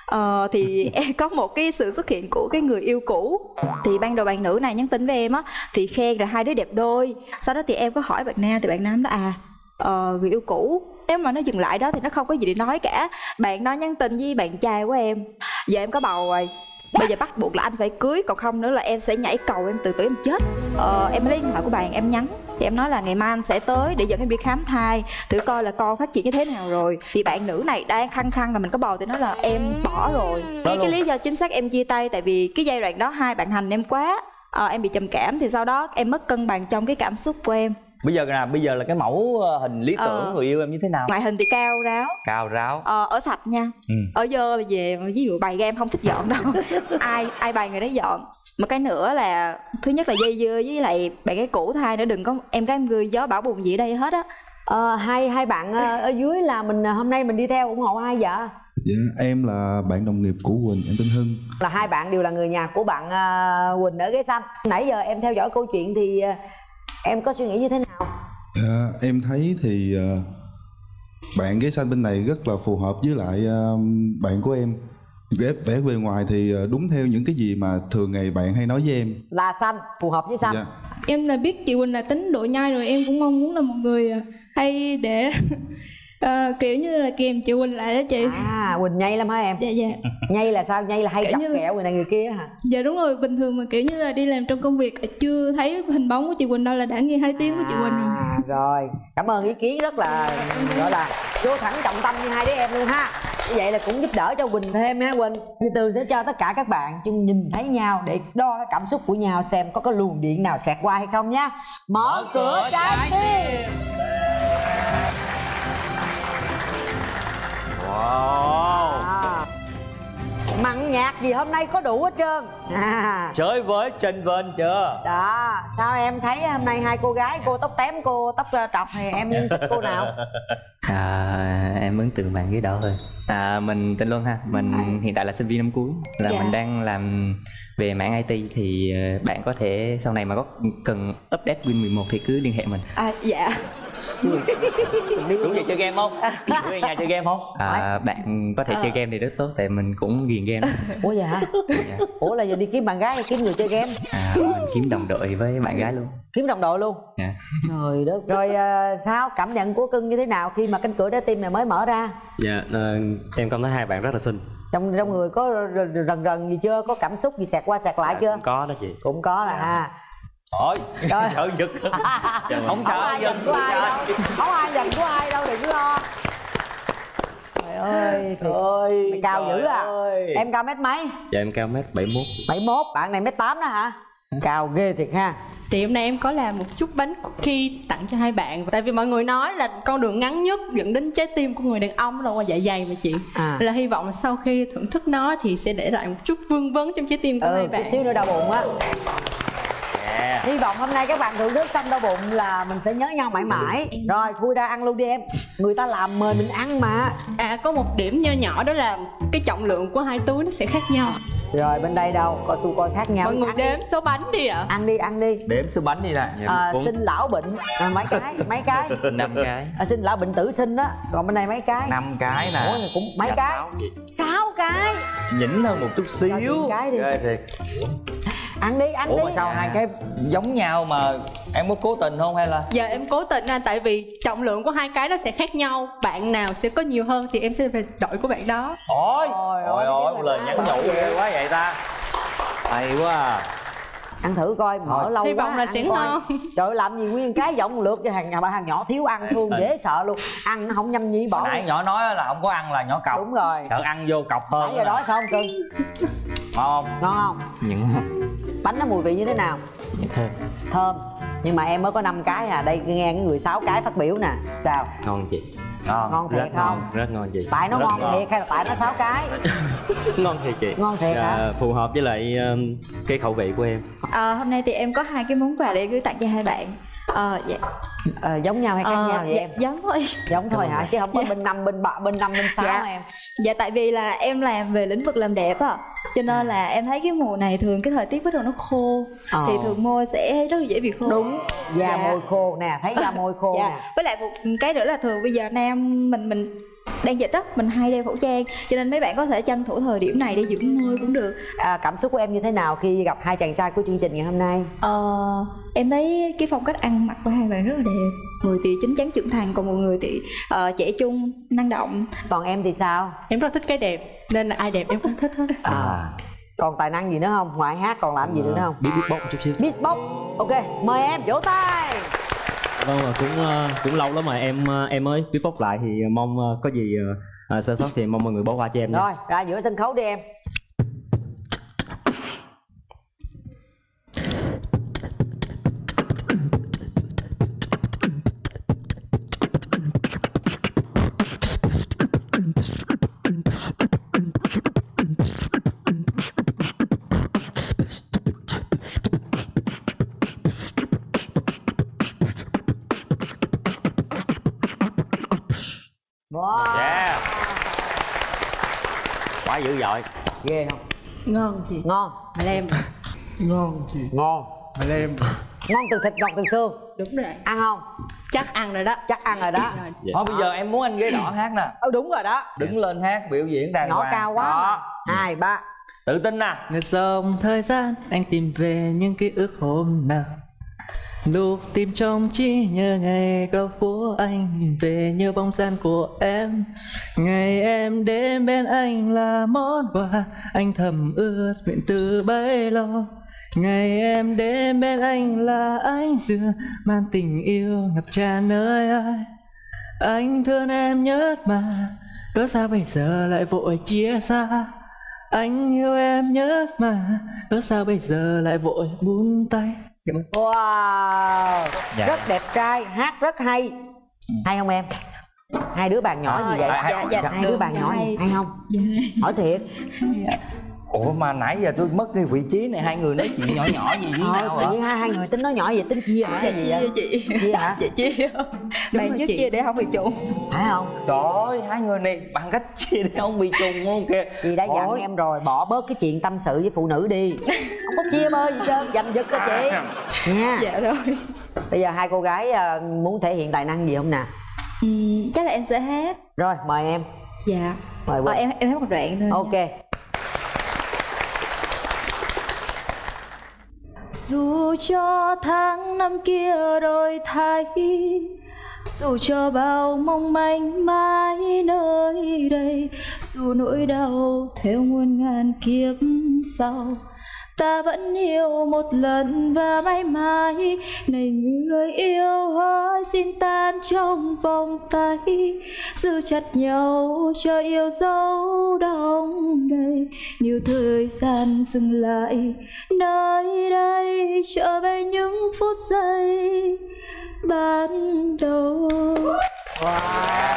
Ờ, thì em có một cái sự xuất hiện của cái người yêu cũ. Thì ban đầu bạn nữ này nhắn tin với em á, thì khen là hai đứa đẹp đôi. Sau đó thì em có hỏi bạn nam, thì bạn nam đó à ờ, người yêu cũ. Nếu mà nó dừng lại đó thì nó không có gì để nói cả. Bạn đó nhắn tin với bạn trai của em, giờ em có bầu rồi, bây giờ bắt buộc là anh phải cưới, còn không nữa là em sẽ nhảy cầu, em tự tử em chết. Ờ, em lấy điện thoại của bạn em nhắn, thì em nói là ngày mai anh sẽ tới để dẫn em đi khám thai, thử coi là con phát triển như thế nào rồi. Thì bạn nữ này đang khăng khăng là mình có bầu, thì nói là em bỏ rồi. Cái, cái lý do chính xác em chia tay tại vì cái giai đoạn đó hai bạn hành em quá, ờ, em bị trầm cảm, thì sau đó em mất cân bằng trong cái cảm xúc của em. Bây giờ là bây giờ là cái mẫu hình lý tưởng Ờ. người yêu em như thế nào? Ngoại hình thì cao ráo, Cao ráo. ờ, ở sạch nha. Ừ. Ở dơ là về, ví dụ bày ra em không thích dọn đâu. ai ai bày người đấy dọn. Một cái nữa là thứ nhất là dây dưa với lại bạn cái cũ, thai nữa, đừng có em cái em gươi gió bão bùng gì ở đây hết á. Ờ, hai hai bạn ờ, ở dưới là mình hôm nay mình đi theo ủng hộ ai vậy? Dạ, em là bạn đồng nghiệp của Quỳnh, em tên Hưng. Là hai bạn đều là người nhà của bạn uh, Quỳnh ở ghế xanh. Nãy giờ em theo dõi câu chuyện thì uh, em có suy nghĩ như thế nào? Dạ, em thấy thì uh, bạn ghế xanh bên này rất là phù hợp với lại uh, bạn của em. Vẻ vẻ bề ngoài thì uh, đúng theo những cái gì mà thường ngày bạn hay nói với em. Là xanh, phù hợp với xanh. Dạ. Em là biết chị Quỳnh là tính độ nhai rồi, em cũng mong muốn là một người hay để uh, kiểu như là kèm chị Quỳnh lại đó chị. À, Quỳnh nhây lắm hả em? Dạ dạ. Nhây là sao? Nhây là hay Kiểu chọc như- kẹo người này người kia hả? Dạ đúng rồi, bình thường mà kiểu như là đi làm trong công việc chưa thấy hình bóng của chị Quỳnh đâu là đã nghe hai tiếng của chị Quỳnh rồi. À, rồi, cảm ơn ý kiến rất là gọi là vô thẳng trọng tâm như hai đứa em luôn ha. Như vậy là cũng giúp đỡ cho Quỳnh thêm ha Quỳnh. Như Tường sẽ cho tất cả các bạn chung nhìn thấy nhau để đo cái cảm xúc của nhau xem có cái luồng điện nào xẹt qua hay không nhé. Mở cửa trái tim. Wow. À, mặn nhạt gì hôm nay có đủ hết trơn. À, Chơi với trên vên chưa? đó, sao em thấy hôm nay hai cô gái, cô tóc tém, cô tóc trọc thì em thích cô nào? À, em ấn tượng bạn ghế đỏ hơn. À, mình tên Luân ha, mình hiện tại là sinh viên năm cuối, là Dạ. mình đang làm về mảng i tê, thì ờ, bạn có thể sau này mà có cần update Win mười một thì cứ liên hệ mình. À dạ. Đúng vậy, chơi game không? Đúng về nhà chơi game không? À, bạn có thể Ờ. chơi game thì rất tốt, tại mình cũng ghiền game lắm. Ủa vậy hả? Ủa là giờ đi kiếm bạn gái hay kiếm người chơi game? À, mình kiếm đồng đội với bạn gái luôn. Kiếm đồng đội luôn. Dạ. Trời đất. Rồi à, sao cảm nhận của Cưng như thế nào khi mà cánh cửa trái tim này mới mở ra? Dạ, ờ, em cảm thấy hai bạn rất là xinh. Trong trong người có r- rần rần gì chưa? Có cảm xúc gì xẹt qua xẹt lại chưa? Cũng có đó chị. Cũng có là ha. Thôi, Rồi. sợ giật. Không Không sợ ai giật giận của ai đâu. Không ai giận của ai đâu, đừng lo. Trời ơi, thiệt. Ôi, Mày cao trời dữ à. ơi. Em cao mét mấy? Dạ em cao mét bảy mươi mốt. bảy mươi mốt, bạn này mét tám đó hả? Cao ghê thiệt ha. Thì hôm nay em có làm một chút bánh cookie tặng cho hai bạn. Tại vì mọi người nói là con đường ngắn nhất dẫn đến trái tim của người đàn ông là qua dạ dày mà chị. À. Là hy vọng là sau khi thưởng thức nó thì sẽ để lại một chút vương vấn trong trái tim của Ừ, hai chút bạn. xíu nữa đau bụng á. Yeah. Hy vọng hôm nay các bạn thưởng thức xong đau bụng là mình sẽ nhớ nhau mãi mãi. Rồi, thui ra ăn luôn đi em. Người ta làm mời mình ăn mà. À, có một điểm nho nhỏ đó là cái trọng lượng của hai túi nó sẽ khác nhau. Rồi bên đây đâu, coi tôi coi khác nhau. Mọi người Ăn đếm đi. số bánh đi ạ. Ăn đi, ăn đi. Đếm số bánh đi nè. À, xin lão bệnh à, mấy cái, mấy cái. Năm cái. À, xin lão bệnh tử sinh đó. Còn bên đây mấy cái. Năm cái nè. Ủa, này cũng mấy Dạ, cái. sáu gì? Sáu cái. Nhỉnh hơn một chút Cho xíu. chị cái đi. Ghê thiệt. Ăn đi, ăn Ủa đi. mà sao hai cái giống nhau mà em có cố tình không hay là? Giờ em cố tình anh, tại vì trọng lượng của hai cái nó sẽ khác nhau. Bạn nào sẽ có nhiều hơn thì em sẽ về đội của bạn đó. Ôi, Ôi, ôi ôi, ôi, cái một lời này nhắn má nhủ bảo ghê quá vậy ta. Hay quá à. Ăn thử coi, mở Thôi. lâu Hy quá. vọng là ăn sẽ coi. ngon. Trời ơi, làm gì nguyên cái giọng lượt cho hàng nhà bà hàng nhỏ thiếu ăn thương dễ sợ luôn. Ăn nó không nhâm nhi bỏ. Nãy nhỏ nói là không có ăn là nhỏ cọc. Đúng rồi. Sợ ăn vô cọc hơn. Nãy giờ đói không Cưng? Ngon không? Ngon không? Những Bánh nó mùi vị như thế nào? những thơm. Thơm. Nhưng mà em mới có năm cái à, đây nghe cái người sáu cái phát biểu nè. Sao? Ngon chị. Ngon. Ngon thiệt Rất không? ngon, rất ngon chị. Tại nó Rất ngon ngon. thiệt hay là tại nó sáu cái? Ngon thiệt chị. Ngon thiệt hả? Dạ, phù hợp với lại um, cái khẩu vị của em. À, hôm nay thì em có hai cái món quà để gửi tặng cho hai bạn. Ờ, dạ. Ờ, giống nhau hay khác Ờ, nhau vậy dạ, em? giống thôi. Giống thôi hả? Chứ không có bên năm bên bạ bên năm bên sáu Dạ. em. Dạ, tại vì là em làm về lĩnh vực làm đẹp á, cho nên là em thấy cái mùa này thường cái thời tiết bắt đầu nó khô, Ờ. thì thường môi sẽ rất là dễ bị khô. Đúng. Da Dạ. môi khô nè, thấy da môi khô Dạ. nè. Với lại một cái nữa là thường bây giờ nam mình mình đang dịch á, mình hay đeo khẩu trang, cho nên mấy bạn có thể tranh thủ thời điểm này để dưỡng môi cũng được. À, cảm xúc của em như thế nào khi gặp hai chàng trai của chương trình ngày hôm nay? Ờ, em thấy cái phong cách ăn mặc của hai bạn rất là đẹp. Người thì chín chắn trưởng thành, còn một người thì uh, trẻ trung, năng động. Còn em thì sao? Em rất thích cái đẹp, nên là ai đẹp em cũng thích hết. À, còn tài năng gì nữa không? Ngoài hát còn làm gì nữa không? Biết beatbox chút xíu. Beatbox. Ok, mời em vỗ tay. Vâng, cũng cũng lâu lắm mà em em mới beatbox lại, thì mong có gì uh, sơ sót thì mong mọi người bỏ qua cho em nha. Rồi, ra giữa sân khấu đi em. Wow. Yeah. Quá dữ dội. Ghê không? Ngon chị. Ngon. Mà em. Ngon chị. Ngon. Mà em. Ngon từ thịt, ngọt từ xương. Đúng rồi. Ăn không? Chắc ăn rồi đó. Chắc ăn rồi đó. Dạ. Thôi bây giờ em muốn anh ghế đỏ hát nè. Ừ đúng rồi đó. Đứng lên hát biểu diễn đàng hoàng. Nhỏ cao quá đó. Mà. Hai ba. Tự tin nè. Ngược dòng thời gian anh tìm về những ký ức hôm nào, lúc tìm trong trí nhớ ngày góc phố anh, nhìn về nhớ bóng dáng của em. Ngày em đến bên anh là món quà anh thầm ước nguyện từ bấy lâu. Ngày em đến bên anh là ánh dương mang tình yêu ngập tràn nơi ai. Anh thương em nhất mà cớ sao bây giờ lại vội chia xa. Anh yêu em nhất mà cớ sao bây giờ lại vội buông tay. Wow. Dạ. Rất đẹp trai, hát rất hay. Hay không em? Hai đứa bạn nhỏ gì vậy? Dạ, dạ, Hai đứa bạn nhỏ hay, hay không? Dạ. Hỏi thiệt. Dạ. Ủa mà nãy giờ tôi mất cái vị trí này, hai người nói chuyện nhỏ nhỏ gì với Thôi, nhau tự hả? nhiên hai, hai người tính nói nhỏ vậy, tính chia hả? Dạ, Gì chia vậy? chị. Chia hả? Dạ chia. Bạn trước chia để không bị trùng. Phải không? Trời ơi, hai người này bằng cách chia để không bị trùng luôn kìa. Chị đã dặn Ôi. em rồi, bỏ bớt cái chuyện tâm sự với phụ nữ đi. Không có chia bơ gì trơn, giành giật cho chị nha. Dạ rồi. Bây giờ hai cô gái uh, muốn thể hiện tài năng gì không nè? Ừ, chắc là em sẽ hát. Rồi, mời em. Dạ. Mời Ờ, em em hát một đoạn thôi. Ok nha. Dù cho tháng năm kia đổi thay, dù cho bao mong manh mãi nơi đây, dù nỗi đau theo muôn ngàn kiếp sau, ta vẫn yêu một lần và mãi mãi. Này người yêu hỡi, xin tan trong vòng tay, giữ chặt nhau cho yêu dấu đông đầy. Nhiều thời gian dừng lại nơi đây, trở về những phút giây ban đầu. Wow.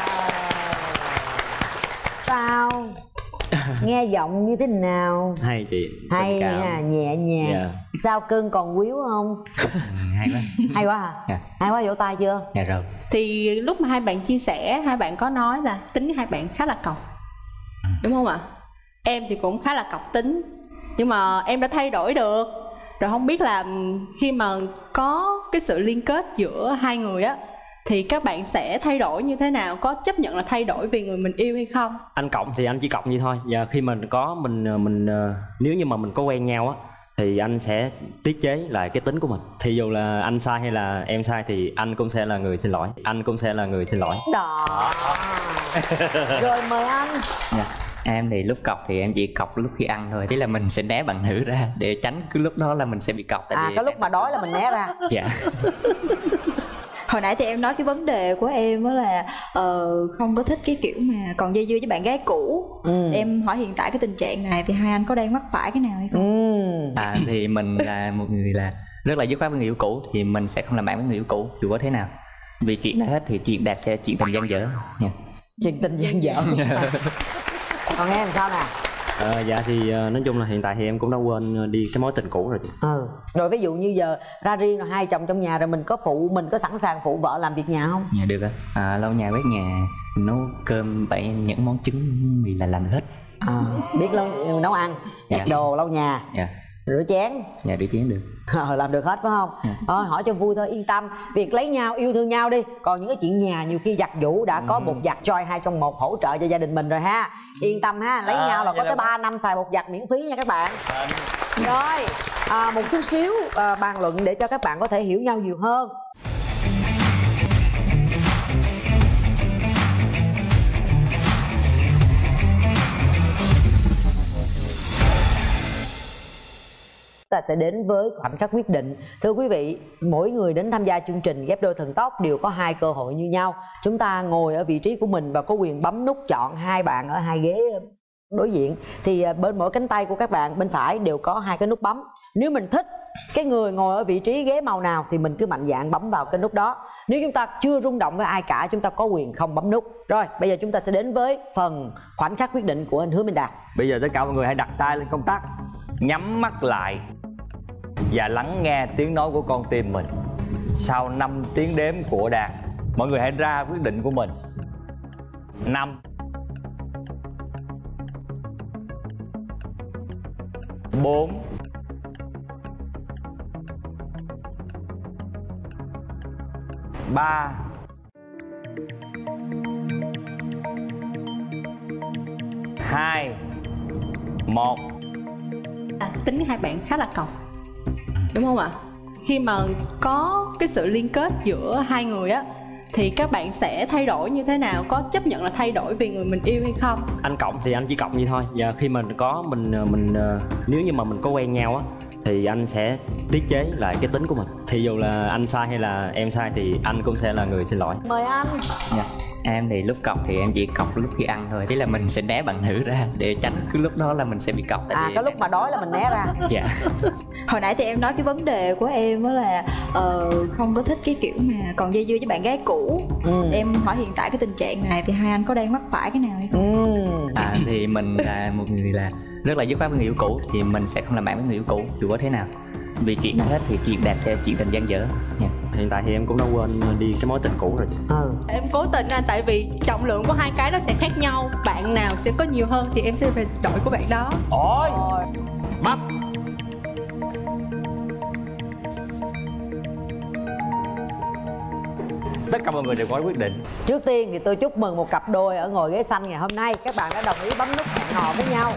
Sao? Nghe giọng như thế nào? Hay chị. Hay Tình cảm. ha, nhẹ nhàng. Dạ. Sao cưng còn quýu không? Hay quá. Hay quá hả? Dạ. Hay quá, vỗ tay chưa? Dạ rồi. Thì lúc mà hai bạn chia sẻ, hai bạn có nói là tính hai bạn khá là cọc, đúng không ạ? Em thì cũng khá là cọc tính, nhưng mà em đã thay đổi được. Rồi không biết là khi mà có cái sự liên kết giữa hai người á, thì các bạn sẽ thay đổi như thế nào? Có chấp nhận là thay đổi vì người mình yêu hay không? Anh cộng thì anh chỉ cộng vậy thôi. Và khi mình có mình mình nếu như mà mình có quen nhau á, thì anh sẽ tiết chế lại cái tính của mình. Thì dù là anh sai hay là em sai thì anh cũng sẽ là người xin lỗi. Anh cũng sẽ là người xin lỗi. Đó. Rồi mời anh. Dạ. Em thì lúc cọc thì em chỉ cọc lúc khi ăn thôi. Ý là mình sẽ né bằng nữ ra để tránh cái lúc đó là mình sẽ bị cọc. Tại À vì cái lúc mà đói là mình né ra. Dạ. Hồi nãy thì em nói cái vấn đề của em đó là uh, không có thích cái kiểu mà còn dây dưa với bạn gái cũ. Ừ. Em hỏi hiện tại cái tình trạng này thì hai anh có đang mắc phải cái nào hay không? Ừ. À thì mình là một người là rất là dứt khoát với người yêu cũ, thì mình sẽ không làm bạn với người yêu cũ dù có thế nào. Vì chuyện đã hết thì chuyện đẹp sẽ chuyện tình gian dở. Yeah. Chuyện tình gian dở. Còn em sao nè? À, dạ thì nói chung là hiện tại thì em cũng đã quên đi cái mối tình cũ rồi chị. Ừ. Rồi ví dụ như giờ ra riêng rồi hai chồng trong nhà rồi, mình có phụ, mình có sẵn sàng phụ vợ làm việc nhà không? Dạ được ạ. À, lau nhà quét nhà, nấu cơm, bảy những món trứng mì là làm hết. À, biết lau, nấu ăn, giặt dạ. đồ, lau nhà. Dạ. Rửa chén. Dạ rửa chén được. Ờ, làm được hết phải không? Dạ. Ờ, hỏi cho vui thôi, yên tâm. Việc lấy nhau, yêu thương nhau đi. Còn những cái chuyện nhà nhiều khi giặt giũ đã có một giặt Joy hai trong một hỗ trợ cho gia đình mình rồi ha. Yên tâm ha, lấy À, nhau là vậy có là tới quá. ba năm xài một giặt miễn phí nha các bạn. Rồi, à, một chút xíu à, bàn luận để cho các bạn có thể hiểu nhau nhiều hơn. Ta sẽ đến với khoảnh khắc quyết định. Thưa quý vị, mỗi người đến tham gia chương trình Ghép Đôi Thần Tốc đều có hai cơ hội như nhau. Chúng ta ngồi ở vị trí của mình và có quyền bấm nút chọn hai bạn ở hai ghế đối diện. Thì bên mỗi cánh tay của các bạn bên phải đều có hai cái nút bấm. Nếu mình thích cái người ngồi ở vị trí ghế màu nào thì mình cứ mạnh dạn bấm vào cái nút đó. Nếu chúng ta chưa rung động với ai cả, chúng ta có quyền không bấm nút. Rồi, bây giờ chúng ta sẽ đến với phần khoảnh khắc quyết định của anh Hứa Minh Đạt. Bây giờ tất cả mọi người hãy đặt tay lên công tắc, nhắm mắt lại và lắng nghe tiếng nói của con tim mình. Sau năm tiếng đếm của Đạt, mọi người hãy ra quyết định của mình. Năm, bốn, ba, hai, một. À, tính hai bạn khá là cọc, đúng không ạ? Khi mà có cái sự liên kết giữa hai người á thì các bạn sẽ thay đổi như thế nào? Có chấp nhận là thay đổi vì người mình yêu hay không? Anh cộng thì anh chỉ cộng vậy thôi. Và khi mình có mình mình nếu như mà mình có quen nhau á thì anh sẽ tiết chế lại cái tính của mình. Thì dù là anh sai hay là em sai thì anh cũng sẽ là người xin lỗi. Mời anh. Dạ. Em thì lúc cọc thì em chỉ cọc lúc khi ăn thôi. Ý là mình sẽ né bạn nữ ra để tránh cái lúc đó là mình sẽ bị cọc. Tại À, vì cái lúc mà đói là mình né ra. Dạ. Hồi nãy thì em nói cái vấn đề của em đó là uh, không có thích cái kiểu mà còn dây dưa với bạn gái cũ. Ừ. Em hỏi hiện tại cái tình trạng này thì hai anh có đang mắc phải cái nào hay không? Ừ. À, thì mình là một người là rất là dứt khoát với người yêu cũ thì mình sẽ không làm bạn với người yêu cũ dù có thế nào. Vì chuyện hết thì chuyện đẹp sẽ chuyện tình gian dở. Dạ. Hiện tại thì em cũng đã quên đi cái mối tình cũ rồi. Ừ. Em cố tình anh, tại vì trọng lượng của hai cái nó sẽ khác nhau. Bạn nào sẽ có nhiều hơn thì em sẽ về đội của bạn đó. Ôi, bắp. Tất cả mọi người đều có quyết định. Trước tiên thì tôi chúc mừng một cặp đôi ở ngồi ghế xanh ngày hôm nay. Các bạn đã đồng ý bấm nút hẹn hò với nhau.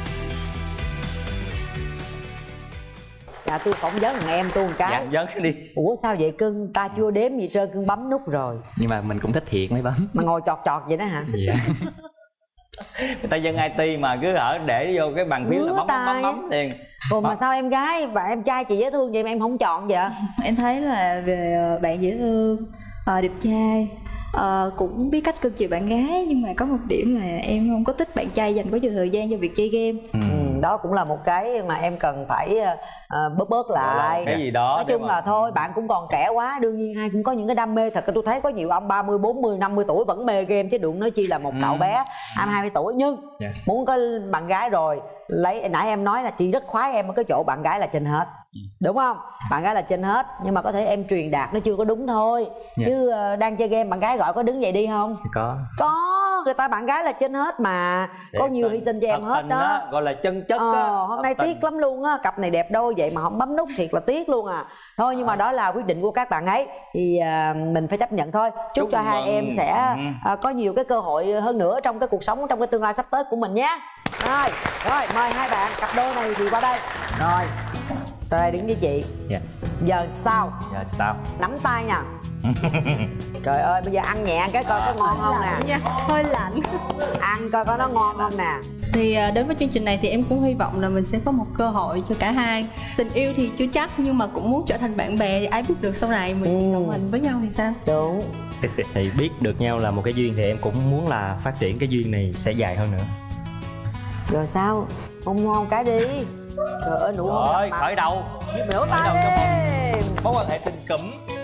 Dạ tôi phỏng vấn thằng em tôi một cái. Dạ vấn đi. Ủa sao vậy cưng? Ta chưa đếm gì trơn, cưng bấm nút rồi. Nhưng mà mình cũng thích thiệt mới bấm. Mà ngồi chọt chọt vậy đó hả? Dạ. Người ta dân i tê mà cứ ở để vô cái bàn phím là bấm bấm bấm bấm liền. Còn mà sao em gái và em trai chị dễ thương vậy mà em không chọn vậy? Em thấy là về bạn dễ thương, uh, đẹp trai, uh, cũng biết cách cưng chiều bạn gái. Nhưng mà có một điểm là em không có thích bạn trai dành quá nhiều thời gian cho việc chơi game. Ừ, đó cũng là một cái mà em cần phải uh, bớt bớt lại. Cái gì đó. Nói chung là thôi bạn cũng còn trẻ quá, đương nhiên hai cũng có những cái đam mê. Thật tôi thấy có nhiều ông ba mươi, bốn mươi, năm mươi tuổi vẫn mê game chứ đừng nói chi là một cậu bé hai mươi, hai mươi tuổi. Nhưng yeah. muốn có bạn gái rồi lấy, nãy em nói là chị rất khoái em ở cái chỗ bạn gái là trên hết, đúng không? Bạn gái là trên hết, nhưng mà có thể em truyền đạt nó chưa có đúng thôi. Yeah. Chứ uh, đang chơi game bạn gái gọi có đứng dậy đi không? Có. Có, người ta bạn gái là trên hết mà. Để có nhiều tình, hy sinh cho em hết đó. đó. Gọi là chân chất ờ, á. Hôm nay tiếc lắm luôn á, cặp này đẹp đôi vậy mà không bấm nút thiệt là tiếc luôn à. Thôi nhưng mà đó là quyết định của các bạn ấy thì uh, mình phải chấp nhận thôi. Chúc, Chúc cho mừng. Hai em sẽ uh, có nhiều cái cơ hội hơn nữa trong cái cuộc sống, trong cái tương lai sắp tới của mình nhé. Rồi, rồi mời hai bạn cặp đôi này thì qua đây. Rồi, rồi đứng với chị. Dạ. Giờ sao? Giờ sao? Nắm tay nha. Trời ơi bây giờ ăn nhẹ cái coi có ngon không nè. Nha, hơi lạnh. Ăn coi có nó ngon không nè. Thì đến với chương trình này thì em cũng hy vọng là mình sẽ có một cơ hội cho cả hai. Tình yêu thì chưa chắc nhưng mà cũng muốn trở thành bạn bè. Ai biết được sau này mình ừ. đồng hành với nhau thì sao? Đúng. Thì biết được nhau là một cái duyên thì em cũng muốn là phát triển cái duyên này sẽ dài hơn nữa. Rồi sao? Hôn ngon cái đi. Trời ơi nụ hôn. Rồi khởi đầu. Vỗ tay đi. Mối quan hệ tình cụm.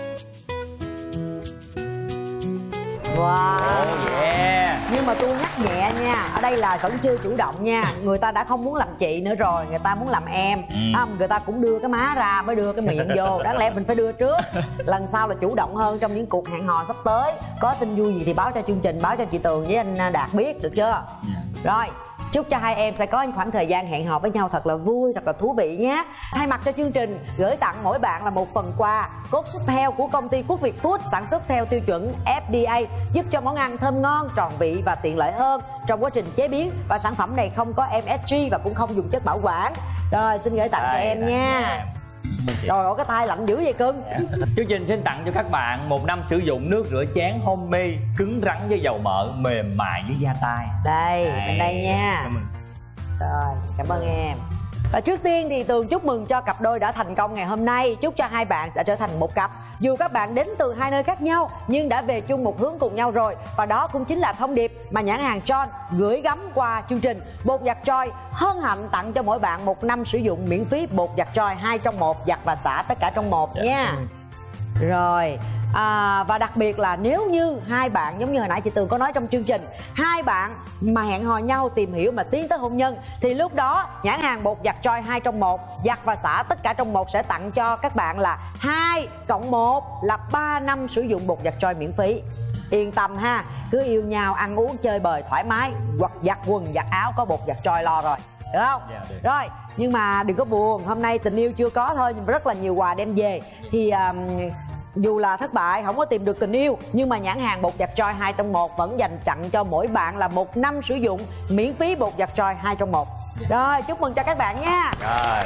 Wow. Oh yeah. Nhưng mà tôi nhắc nhẹ nha, ở đây là vẫn chưa chủ động nha. Người ta đã không muốn làm chị nữa rồi, người ta muốn làm em. ừ. à, Người ta cũng đưa cái má ra mới đưa cái miệng vô. Đáng lẽ mình phải đưa trước. Lần sau là chủ động hơn trong những cuộc hẹn hò sắp tới. Có tin vui gì thì báo cho chương trình, báo cho chị Tường với anh Đạt biết, được chưa? Rồi, Chúc cho hai em sẽ có những khoảng thời gian hẹn hò với nhau thật là vui, thật là thú vị nhé. Thay mặt cho chương trình gửi tặng mỗi bạn là một phần quà cốt súp heo của công ty Quốc Việt Food, sản xuất theo tiêu chuẩn F D A, giúp cho món ăn thơm ngon, tròn vị và tiện lợi hơn trong quá trình chế biến. Và sản phẩm này không có M S G và cũng không dùng chất bảo quản. Rồi xin gửi tặng đây, cho em đây, nha. Trời ơi, cái tay lạnh dữ vậy cưng. Chương trình xin tặng cho các bạn một năm sử dụng nước rửa chén Homemade, cứng rắn với dầu mỡ, mềm mại với da tay. Đây, bên đây nha. Cảm ơn. Rồi, cảm ơn em. Và trước tiên thì Tường chúc mừng cho cặp đôi đã thành công ngày hôm nay. Chúc cho hai bạn đã trở thành một cặp. Dù các bạn đến từ hai nơi khác nhau nhưng đã về chung một hướng cùng nhau rồi. Và đó cũng chính là thông điệp mà nhãn hàng John gửi gắm qua chương trình. Bột giặt Joy hân hạnh tặng cho mỗi bạn một năm sử dụng miễn phí bột giặt Joy hai trong một, giặt và xả tất cả trong một nha. Rồi à, và đặc biệt là nếu như hai bạn, giống như hồi nãy chị Tường có nói trong chương trình, hai bạn mà hẹn hò nhau, tìm hiểu mà tiến tới hôn nhân, thì lúc đó nhãn hàng bột giặt Joy hai trong một, giặt và xả tất cả trong một sẽ tặng cho các bạn là hai cộng một là ba năm sử dụng bột giặt Joy miễn phí. Yên tâm ha, cứ yêu nhau, ăn uống chơi bời thoải mái, hoặc giặt quần giặt áo có bột giặt Joy lo rồi, được không? Dạ, được. Rồi, nhưng mà đừng có buồn, hôm nay tình yêu chưa có thôi, nhưng rất là nhiều quà đem về. Thì um, dù là thất bại, không có tìm được tình yêu, nhưng mà nhãn hàng bột giặt Joy hai trong một vẫn dành tặng cho mỗi bạn là một năm sử dụng miễn phí bột giặt Joy hai trong một. Rồi, chúc mừng cho các bạn nha. Rồi.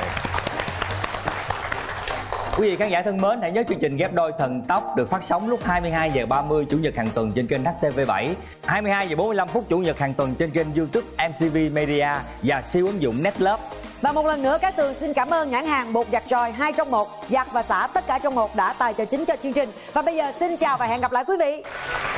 Quý vị khán giả thân mến, hãy nhớ chương trình Ghép Đôi Thần Tốc được phát sóng lúc hai mươi hai giờ ba mươi chủ nhật hàng tuần trên kênh H T V bảy, hai mươi hai giờ bốn mươi lăm phút chủ nhật hàng tuần trên kênh YouTube M T V Media và siêu ứng dụng Netlove. Và một lần nữa Cát Tường xin cảm ơn nhãn hàng bột giặt Joy hai trong một, giặt và xả tất cả trong một đã tài trợ chính cho chương trình. Và bây giờ xin chào và hẹn gặp lại quý vị.